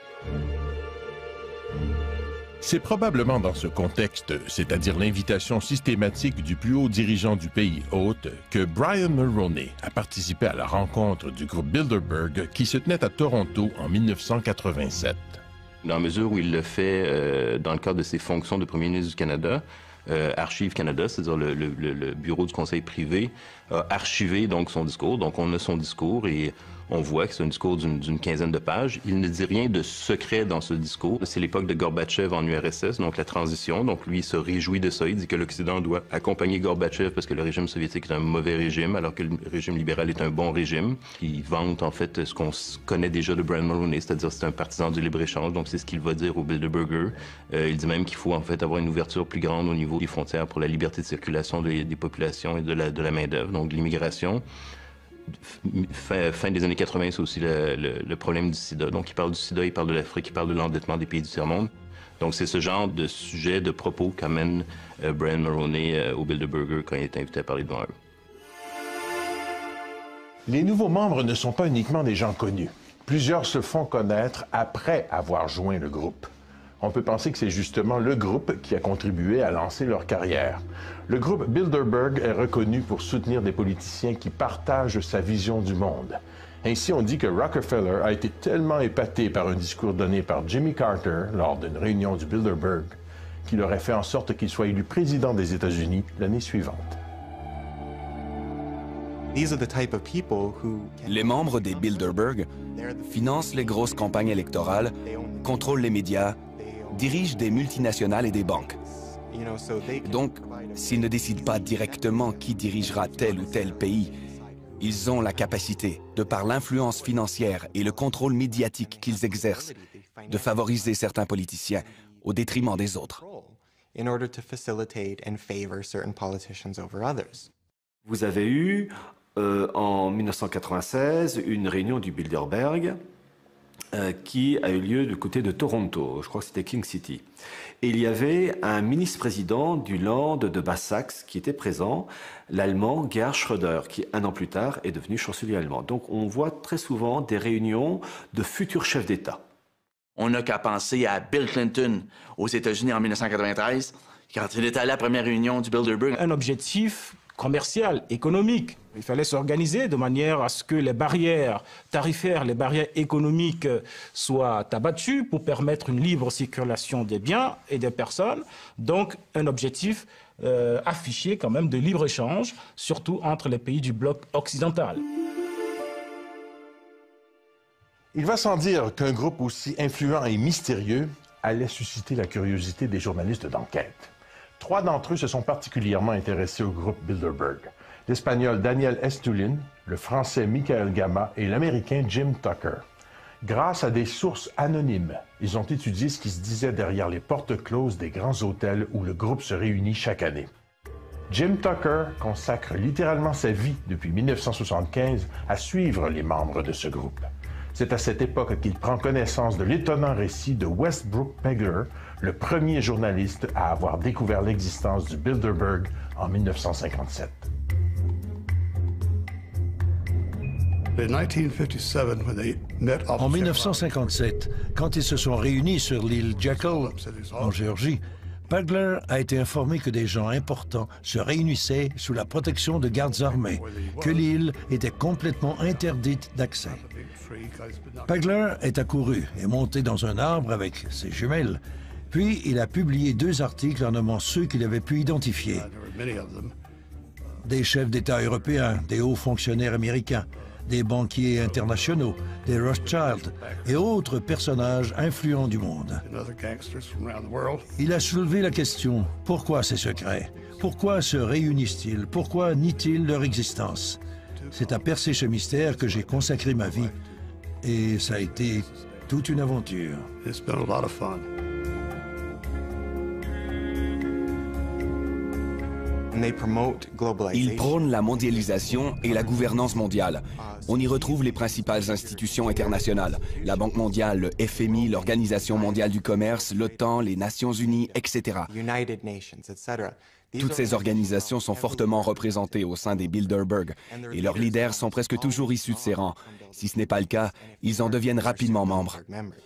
C'est probablement dans ce contexte, c'est-à-dire l'invitation systématique du plus haut dirigeant du pays hôte, que Brian Mulroney a participé à la rencontre du groupe Bilderberg qui se tenait à Toronto en mille neuf cent quatre-vingt-sept. Dans la mesure où il le fait euh, dans le cadre de ses fonctions de premier ministre du Canada, euh, Archives Canada, c'est-à-dire le, le, le bureau du conseil privé, a archivé donc son discours. Donc on a son discours et on voit que c'est un discours d'une quinzaine de pages. Il ne dit rien de secret dans ce discours. C'est l'époque de Gorbatchev en U R S S, donc la transition. Donc lui, il se réjouit de ça. Il dit que l'Occident doit accompagner Gorbatchev parce que le régime soviétique est un mauvais régime, alors que le régime libéral est un bon régime. Il vante en fait ce qu'on connaît déjà de Brian Mulroney, c'est-à-dire c'est un partisan du libre-échange. Donc c'est ce qu'il va dire au Bilderberger. Euh, il dit même qu'il faut en fait avoir une ouverture plus grande au niveau des frontières pour la liberté de circulation des, des populations et de la, de la main-d'œuvre, donc l'immigration. Fin, fin des années quatre-vingt, c'est aussi le, le, le problème du sida. Donc, il parle du sida, il parle de l'Afrique, il parle de l'endettement des pays du tiers-monde. Donc, c'est ce genre de sujet, de propos qu'amène euh, Brian Mulroney euh, au Bilderberger quand il est invité à parler devant eux. Les nouveaux membres ne sont pas uniquement des gens connus. Plusieurs se font connaître après avoir joint le groupe. On peut penser que c'est justement le groupe qui a contribué à lancer leur carrière. Le groupe Bilderberg est reconnu pour soutenir des politiciens qui partagent sa vision du monde. Ainsi, on dit que Rockefeller a été tellement épaté par un discours donné par Jimmy Carter lors d'une réunion du Bilderberg qu'il aurait fait en sorte qu'il soit élu président des États-Unis l'année suivante. Les membres des Bilderberg financent les grosses campagnes électorales, contrôlent les médias, dirigent des multinationales et des banques. Donc, s'ils ne décident pas directement qui dirigera tel ou tel pays, ils ont la capacité, de par l'influence financière et le contrôle médiatique qu'ils exercent, de favoriser certains politiciens au détriment des autres. Vous avez eu, euh, en mille neuf cent quatre-vingt-seize, une réunion du Bilderberg euh, qui a eu lieu du côté de Toronto, je crois que c'était King City. Et il y avait un ministre-président du Land de Basse-Saxe qui était présent, l'Allemand Gerhard Schröder, qui un an plus tard est devenu chancelier allemand. Donc on voit très souvent des réunions de futurs chefs d'État. On n'a qu'à penser à Bill Clinton aux États-Unis en mille neuf cent quatre-vingt-treize, quand il est allé à la première réunion du Bilderberg. Un objectif commercial, économique. Il fallait s'organiser de manière à ce que les barrières tarifaires, les barrières économiques soient abattues pour permettre une libre circulation des biens et des personnes. Donc, un objectif euh, affiché quand même de libre-échange, surtout entre les pays du bloc occidental. Il va sans dire qu'un groupe aussi influent et mystérieux allait susciter la curiosité des journalistes d'enquête. Trois d'entre eux se sont particulièrement intéressés au groupe Bilderberg. L'Espagnol Daniel Estulin, le Français Michael Gama et l'Américain Jim Tucker. Grâce à des sources anonymes, ils ont étudié ce qui se disait derrière les portes closes des grands hôtels où le groupe se réunit chaque année. Jim Tucker consacre littéralement sa vie depuis mille neuf cent soixante-quinze à suivre les membres de ce groupe. C'est à cette époque qu'il prend connaissance de l'étonnant récit de Westbrook Pegler, le premier journaliste à avoir découvert l'existence du Bilderberg en mille neuf cent cinquante-sept. En mille neuf cent cinquante-sept, quand ils se sont réunis sur l'île Jekyll, en Géorgie, Pegler a été informé que des gens importants se réunissaient sous la protection de gardes armés, que l'île était complètement interdite d'accès. Pegler est accouru et monté dans un arbre avec ses jumelles, puis il a publié deux articles en nommant ceux qu'il avait pu identifier. Des chefs d'État européens, des hauts fonctionnaires américains, des banquiers internationaux, des Rothschild et autres personnages influents du monde. Il a soulevé la question, pourquoi ces secrets? Pourquoi se réunissent-ils? Pourquoi nient-ils leur existence? C'est à percer ce mystère que j'ai consacré ma vie et ça a été toute une aventure. Ils prônent la mondialisation et la gouvernance mondiale. On y retrouve les principales institutions internationales, la Banque mondiale, le F M I, l'Organisation mondiale du commerce, l'OTAN, les Nations unies, et cetera. Toutes ces organisations sont fortement représentées au sein des Bilderberg et leurs leaders sont presque toujours issus de ces rangs. Si ce n'est pas le cas, ils en deviennent rapidement membres.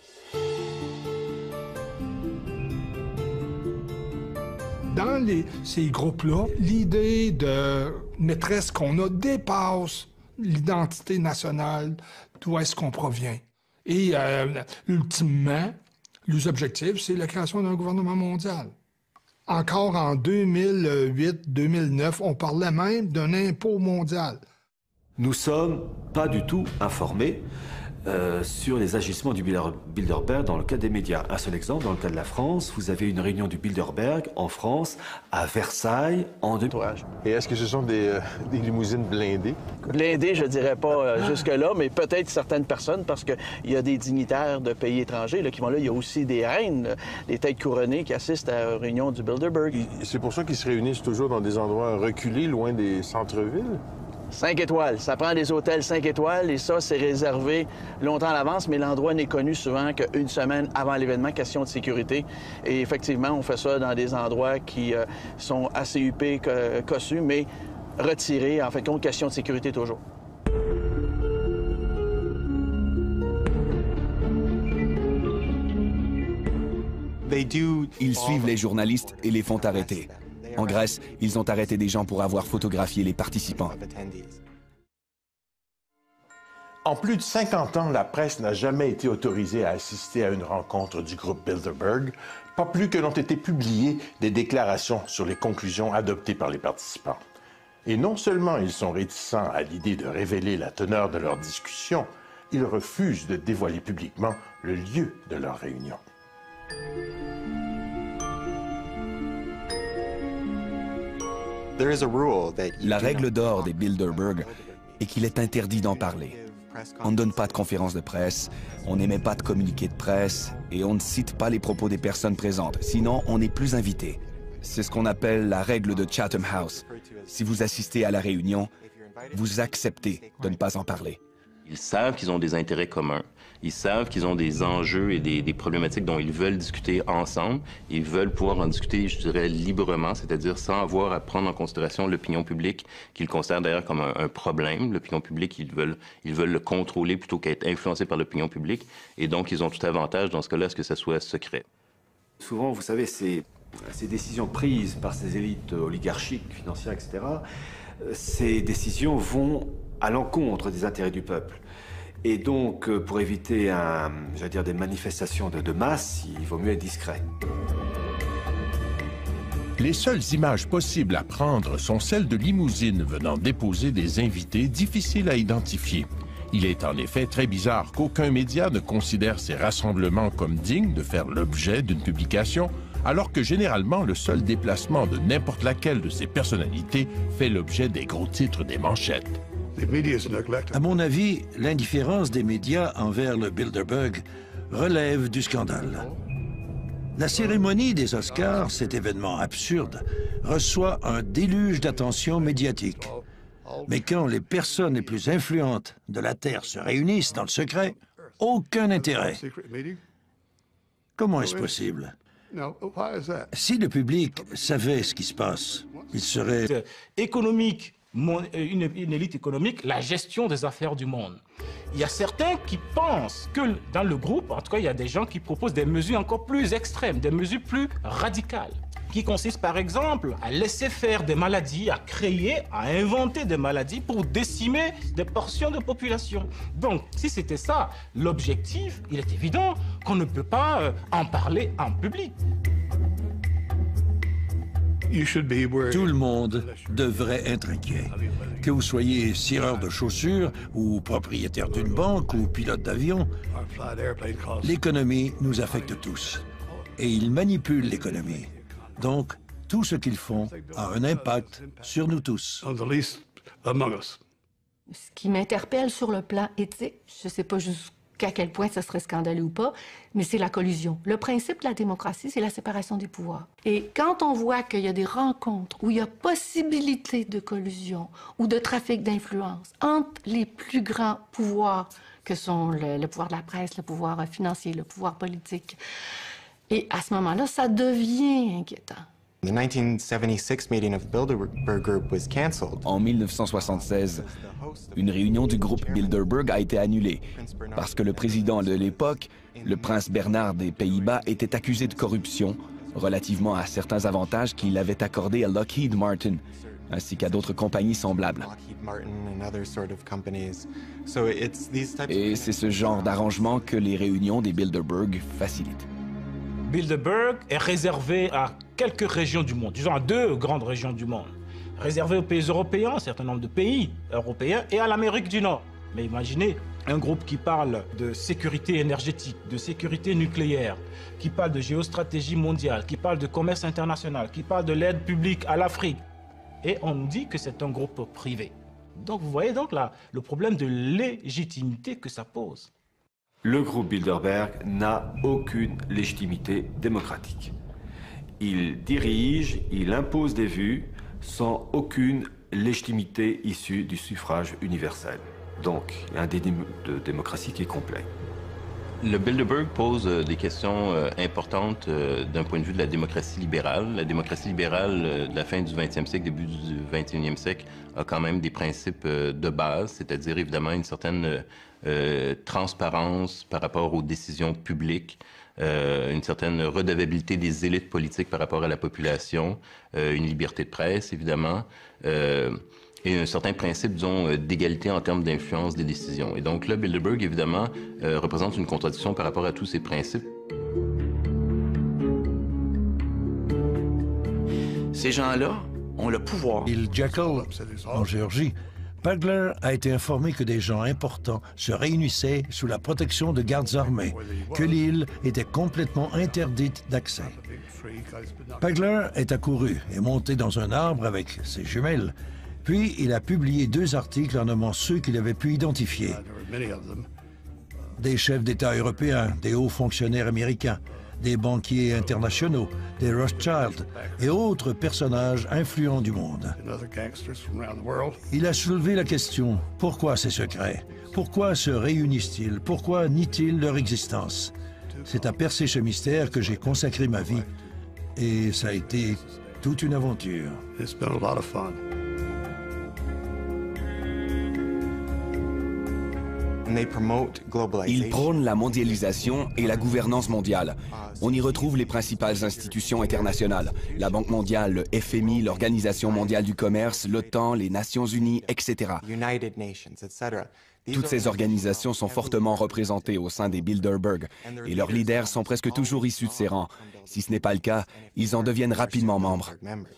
Dans les, ces groupes-là, l'idée de maîtresse qu'on a dépasse l'identité nationale, d'où est-ce qu'on provient. Et euh, ultimement, les objectifs, c'est la création d'un gouvernement mondial. Encore en deux mille huit deux mille neuf, on parlait même d'un impôt mondial. Nous sommes pas du tout informés Euh, sur les agissements du Bilderberg dans le cadre des médias. Un seul exemple, dans le cas de la France, vous avez une réunion du Bilderberg en France, à Versailles, en deux mille. Et est-ce que ce sont des, euh, des limousines blindées? Blindées, je dirais pas euh, jusque-là, mais peut-être certaines personnes, parce qu'il y a des dignitaires de pays étrangers là, qui vont là. Il y a aussi des reines, là, des têtes couronnées qui assistent à la réunion du Bilderberg. C'est pour ça qu'ils se réunissent toujours dans des endroits reculés, loin des centres-villes? Cinq étoiles. Ça prend des hôtels cinq étoiles et ça, c'est réservé longtemps à l'avance, mais l'endroit n'est connu souvent qu'une semaine avant l'événement, question de sécurité. Et effectivement, on fait ça dans des endroits qui euh, sont assez huppés, cossus, mais retirés, en fait, compte, question de sécurité toujours. Ils suivent les journalistes et les font arrêter. En Grèce, ils ont arrêté des gens pour avoir photographié les participants. En plus de cinquante ans, la presse n'a jamais été autorisée à assister à une rencontre du groupe Bilderberg, pas plus que n'ont été publiées des déclarations sur les conclusions adoptées par les participants. Et non seulement ils sont réticents à l'idée de révéler la teneur de leurs discussions, ils refusent de dévoiler publiquement le lieu de leur réunion. La règle d'or des Bilderberg est qu'il est interdit d'en parler. On ne donne pas de conférences de presse, on n'émet pas de communiqués de presse et on ne cite pas les propos des personnes présentes, sinon on n'est plus invité. C'est ce qu'on appelle la règle de Chatham House. Si vous assistez à la réunion, vous acceptez de ne pas en parler. Ils savent qu'ils ont des intérêts communs. Ils savent qu'ils ont des enjeux et des, des problématiques dont ils veulent discuter ensemble. Ils veulent pouvoir en discuter, je dirais, librement, c'est-à-dire sans avoir à prendre en considération l'opinion publique, qu'ils considèrent d'ailleurs comme un, un problème. L'opinion publique, ils veulent, ils veulent le contrôler plutôt qu'être influencés par l'opinion publique. Et donc, ils ont tout avantage, dans ce cas-là, à ce que ça soit secret. Souvent, vous savez, ces, ces décisions prises par ces élites oligarchiques, financières, et cetera, ces décisions vont à l'encontre des intérêts du peuple. Et donc, pour éviter un, j'allais dire, des manifestations de, de masse, il vaut mieux être discret. Les seules images possibles à prendre sont celles de limousines venant déposer des invités difficiles à identifier. Il est en effet très bizarre qu'aucun média ne considère ces rassemblements comme dignes de faire l'objet d'une publication, alors que généralement le seul déplacement de n'importe laquelle de ces personnalités fait l'objet des gros titres des manchettes. À mon avis, l'indifférence des médias envers le Bilderberg relève du scandale. La cérémonie des Oscars, cet événement absurde, reçoit un déluge d'attention médiatique. Mais quand les personnes les plus influentes de la Terre se réunissent dans le secret, aucun intérêt. Comment est-ce possible? Si le public savait ce qui se passe, il serait... économique. Une, une élite économique, la gestion des affaires du monde. Il y a certains qui pensent que dans le groupe, en tout cas, il y a des gens qui proposent des mesures encore plus extrêmes, des mesures plus radicales, qui consistent par exemple à laisser faire des maladies, à créer, à inventer des maladies pour décimer des portions de population. Donc, si c'était ça, l'objectif, il est évident qu'on ne peut pas euh, en parler en public. Tout le monde devrait être inquiet. Que vous soyez cireur de chaussures ou propriétaire d'une banque ou pilote d'avion, l'économie nous affecte tous. Et ils manipulent l'économie. Donc, tout ce qu'ils font a un impact sur nous tous. Ce qui m'interpelle sur le plan éthique, je ne sais pas jusqu'à à quel point ça serait scandaleux ou pas, mais c'est la collusion. Le principe de la démocratie, c'est la séparation des pouvoirs. Et quand on voit qu'il y a des rencontres où il y a possibilité de collusion ou de trafic d'influence entre les plus grands pouvoirs que sont le, le pouvoir de la presse, le pouvoir financier, le pouvoir politique, et à ce moment-là, ça devient inquiétant. En mille neuf cent soixante-seize, une réunion du groupe Bilderberg a été annulée parce que le président de l'époque, le prince Bernard des Pays-Bas, était accusé de corruption relativement à certains avantages qu'il avait accordés à Lockheed Martin, ainsi qu'à d'autres compagnies semblables. Et c'est ce genre d'arrangement que les réunions des Bilderberg facilitent. Bilderberg est réservé à quelques régions du monde, disons à deux grandes régions du monde, réservé aux pays européens, un certain nombre de pays européens, et à l'Amérique du Nord. Mais imaginez un groupe qui parle de sécurité énergétique, de sécurité nucléaire, qui parle de géostratégie mondiale, qui parle de commerce international, qui parle de l'aide publique à l'Afrique. Et on nous dit que c'est un groupe privé. Donc vous voyez donc là le problème de légitimité que ça pose. Le groupe Bilderberg n'a aucune légitimité démocratique. Il dirige, il impose des vues sans aucune légitimité issue du suffrage universel. Donc, il y a un déni de démocratie qui est complet. Le Bilderberg pose euh, des questions euh, importantes euh, d'un point de vue de la démocratie libérale. La démocratie libérale euh, de la fin du vingtième siècle, début du vingt et unième siècle, a quand même des principes euh, de base, c'est-à-dire évidemment une certaine euh, transparence par rapport aux décisions publiques, euh, une certaine redevabilité des élites politiques par rapport à la population, euh, une liberté de presse, évidemment, euh, et un certain principe, disons, d'égalité en termes d'influence des décisions. Et donc là, Bilderberg, évidemment, euh, représente une contradiction par rapport à tous ces principes. Ces gens-là ont le pouvoir. L'île Jekyll, en Géorgie, Pagler a été informé que des gens importants se réunissaient sous la protection de gardes armés, que l'île était complètement interdite d'accès. Pagler est accouru et monté dans un arbre avec ses jumelles, puis il a publié deux articles en nommant ceux qu'il avait pu identifier. Des chefs d'État européens, des hauts fonctionnaires américains, des banquiers internationaux, des Rothschild et autres personnages influents du monde. Il a soulevé la question, pourquoi ces secrets? Pourquoi se réunissent-ils? Pourquoi nient-ils leur existence? C'est à percer ce mystère que j'ai consacré ma vie et ça a été toute une aventure. Ils prônent la mondialisation et la gouvernance mondiale. On y retrouve les principales institutions internationales, la Banque mondiale, le F M I, l'Organisation mondiale du commerce, l'OTAN, les Nations unies, et cetera. Toutes ces organisations sont fortement représentées au sein des Bilderberg et leurs leaders sont presque toujours issus de ces rangs. Si ce n'est pas le cas, ils en deviennent rapidement membres.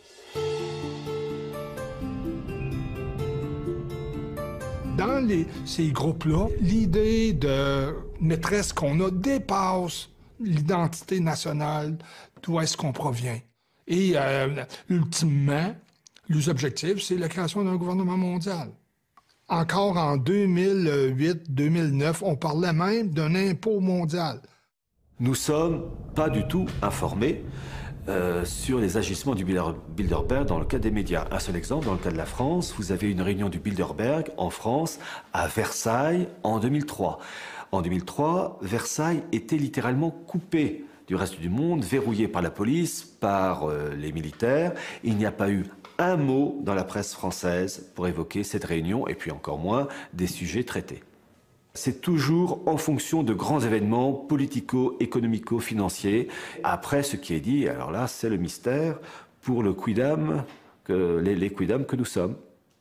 Dans les, ces groupes-là, l'idée de maîtresse qu'on a dépasse l'identité nationale, d'où est-ce qu'on provient. Et euh, ultimement, les objectifs, c'est la création d'un gouvernement mondial. Encore en deux mille huit deux mille neuf, on parlait même d'un impôt mondial. Nous sommes pas du tout informés Euh, sur les agissements du Bilderberg dans le cadre des médias. Un seul exemple, dans le cas de la France, vous avez une réunion du Bilderberg en France, à Versailles, en deux mille trois. En deux mille trois, Versailles était littéralement coupé du reste du monde, verrouillé par la police, par euh, les militaires. Il n'y a pas eu un mot dans la presse française pour évoquer cette réunion, et puis encore moins des sujets traités. C'est toujours en fonction de grands événements politico-économico-financiers. Après, ce qui est dit, alors là, c'est le mystère pour le quidam, que, les, les quidam que nous sommes.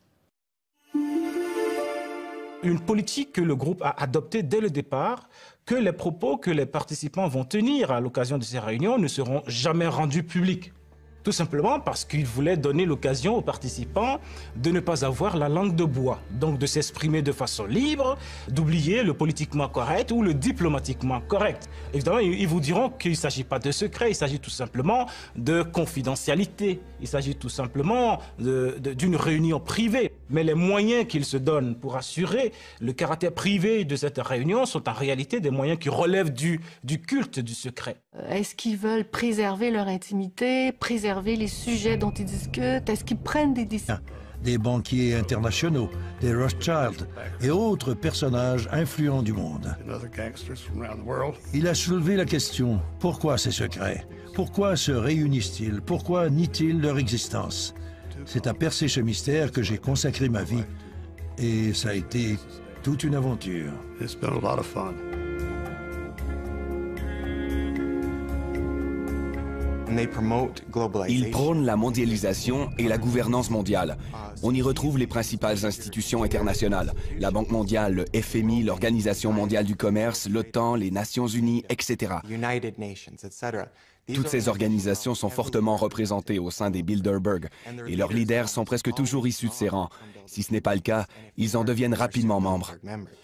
Une politique que le groupe a adoptée dès le départ, que les propos que les participants vont tenir à l'occasion de ces réunions ne seront jamais rendus publics. Tout simplement parce qu'il voulait donner l'occasion aux participants de ne pas avoir la langue de bois, donc de s'exprimer de façon libre, d'oublier le politiquement correct ou le diplomatiquement correct. Évidemment, ils vous diront qu'il ne s'agit pas de secret, il s'agit tout simplement de confidentialité, il s'agit tout simplement d'une réunion privée. Mais les moyens qu'ils se donnent pour assurer le caractère privé de cette réunion sont en réalité des moyens qui relèvent du, du culte du secret. Est-ce qu'ils veulent préserver leur intimité, préserver les sujets dont ils discutent? Est-ce qu'ils prennent des décisions? Des banquiers internationaux, des Rothschild et autres personnages influents du monde. Il a soulevé la question, pourquoi ces secrets? Pourquoi se réunissent-ils? Pourquoi nient-ils leur existence? C'est à percer ce mystère que j'ai consacré ma vie et ça a été toute une aventure. Ils prônent la mondialisation et la gouvernance mondiale. On y retrouve les principales institutions internationales, la Banque mondiale, le F M I, l'Organisation mondiale du commerce, l'OTAN, les Nations unies, et cetera. Toutes ces organisations sont fortement représentées au sein des Bilderberg et leurs leaders sont presque toujours issus de ces rangs. Si ce n'est pas le cas, ils en deviennent rapidement membres.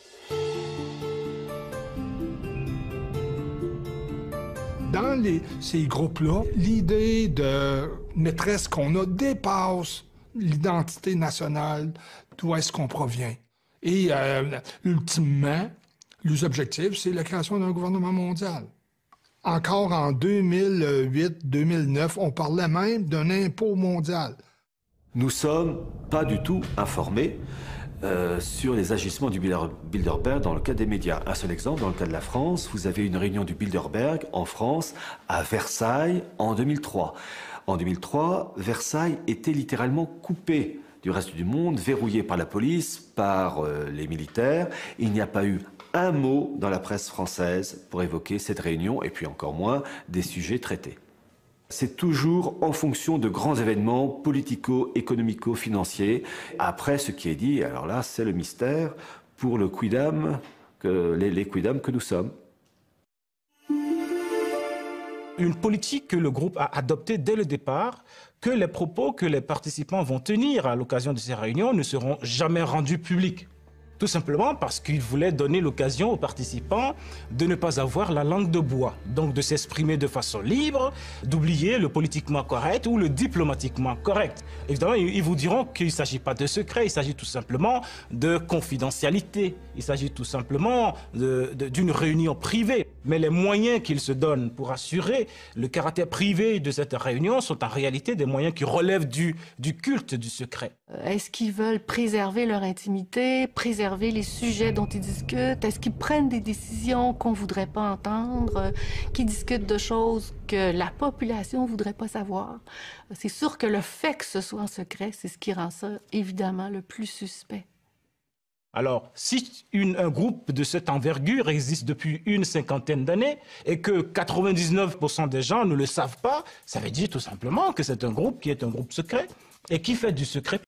Dans les, ces groupes-là, l'idée de maîtresse qu'on a dépasse l'identité nationale, d'où est-ce qu'on provient. Et euh, ultimement, les objectifs, c'est la création d'un gouvernement mondial. Encore en deux mille huit deux mille neuf, on parlait même d'un impôt mondial. Nous sommes pas du tout informés Euh, sur les agissements du Bilderberg dans le cadre des médias. Un seul exemple, dans le cas de la France, vous avez une réunion du Bilderberg en France, à Versailles, en deux mille trois. En deux mille trois, Versailles était littéralement coupé du reste du monde, verrouillé par la police, par euh, les militaires. Il n'y a pas eu un mot dans la presse française pour évoquer cette réunion, et puis encore moins des sujets traités. C'est toujours en fonction de grands événements politico-économico-financiers. Après, ce qui est dit, alors là, c'est le mystère pour le quidam, que, les, les quidam que nous sommes. Une politique que le groupe a adoptée dès le départ, que les propos que les participants vont tenir à l'occasion de ces réunions ne seront jamais rendus publics. Tout simplement parce qu'il voulait donner l'occasion aux participants de ne pas avoir la langue de bois, donc de s'exprimer de façon libre, d'oublier le politiquement correct ou le diplomatiquement correct. Évidemment, ils vous diront qu'il ne s'agit pas de secret, il s'agit tout simplement de confidentialité, il s'agit tout simplement d'une réunion privée. Mais les moyens qu'ils se donnent pour assurer le caractère privé de cette réunion sont en réalité des moyens qui relèvent du, du culte du secret. Est-ce qu'ils veulent préserver leur intimité, préserver les sujets dont ils discutent? Est-ce qu'ils prennent des décisions qu'on ne voudrait pas entendre, qui discutent de choses que la population ne voudrait pas savoir? C'est sûr que le fait que ce soit en secret, c'est ce qui rend ça évidemment le plus suspect. Alors, si une, un groupe de cette envergure existe depuis une cinquantaine d'années et que quatre-vingt-dix-neuf pour cent des gens ne le savent pas, ça veut dire tout simplement que c'est un groupe qui est un groupe secret et qui fait du secret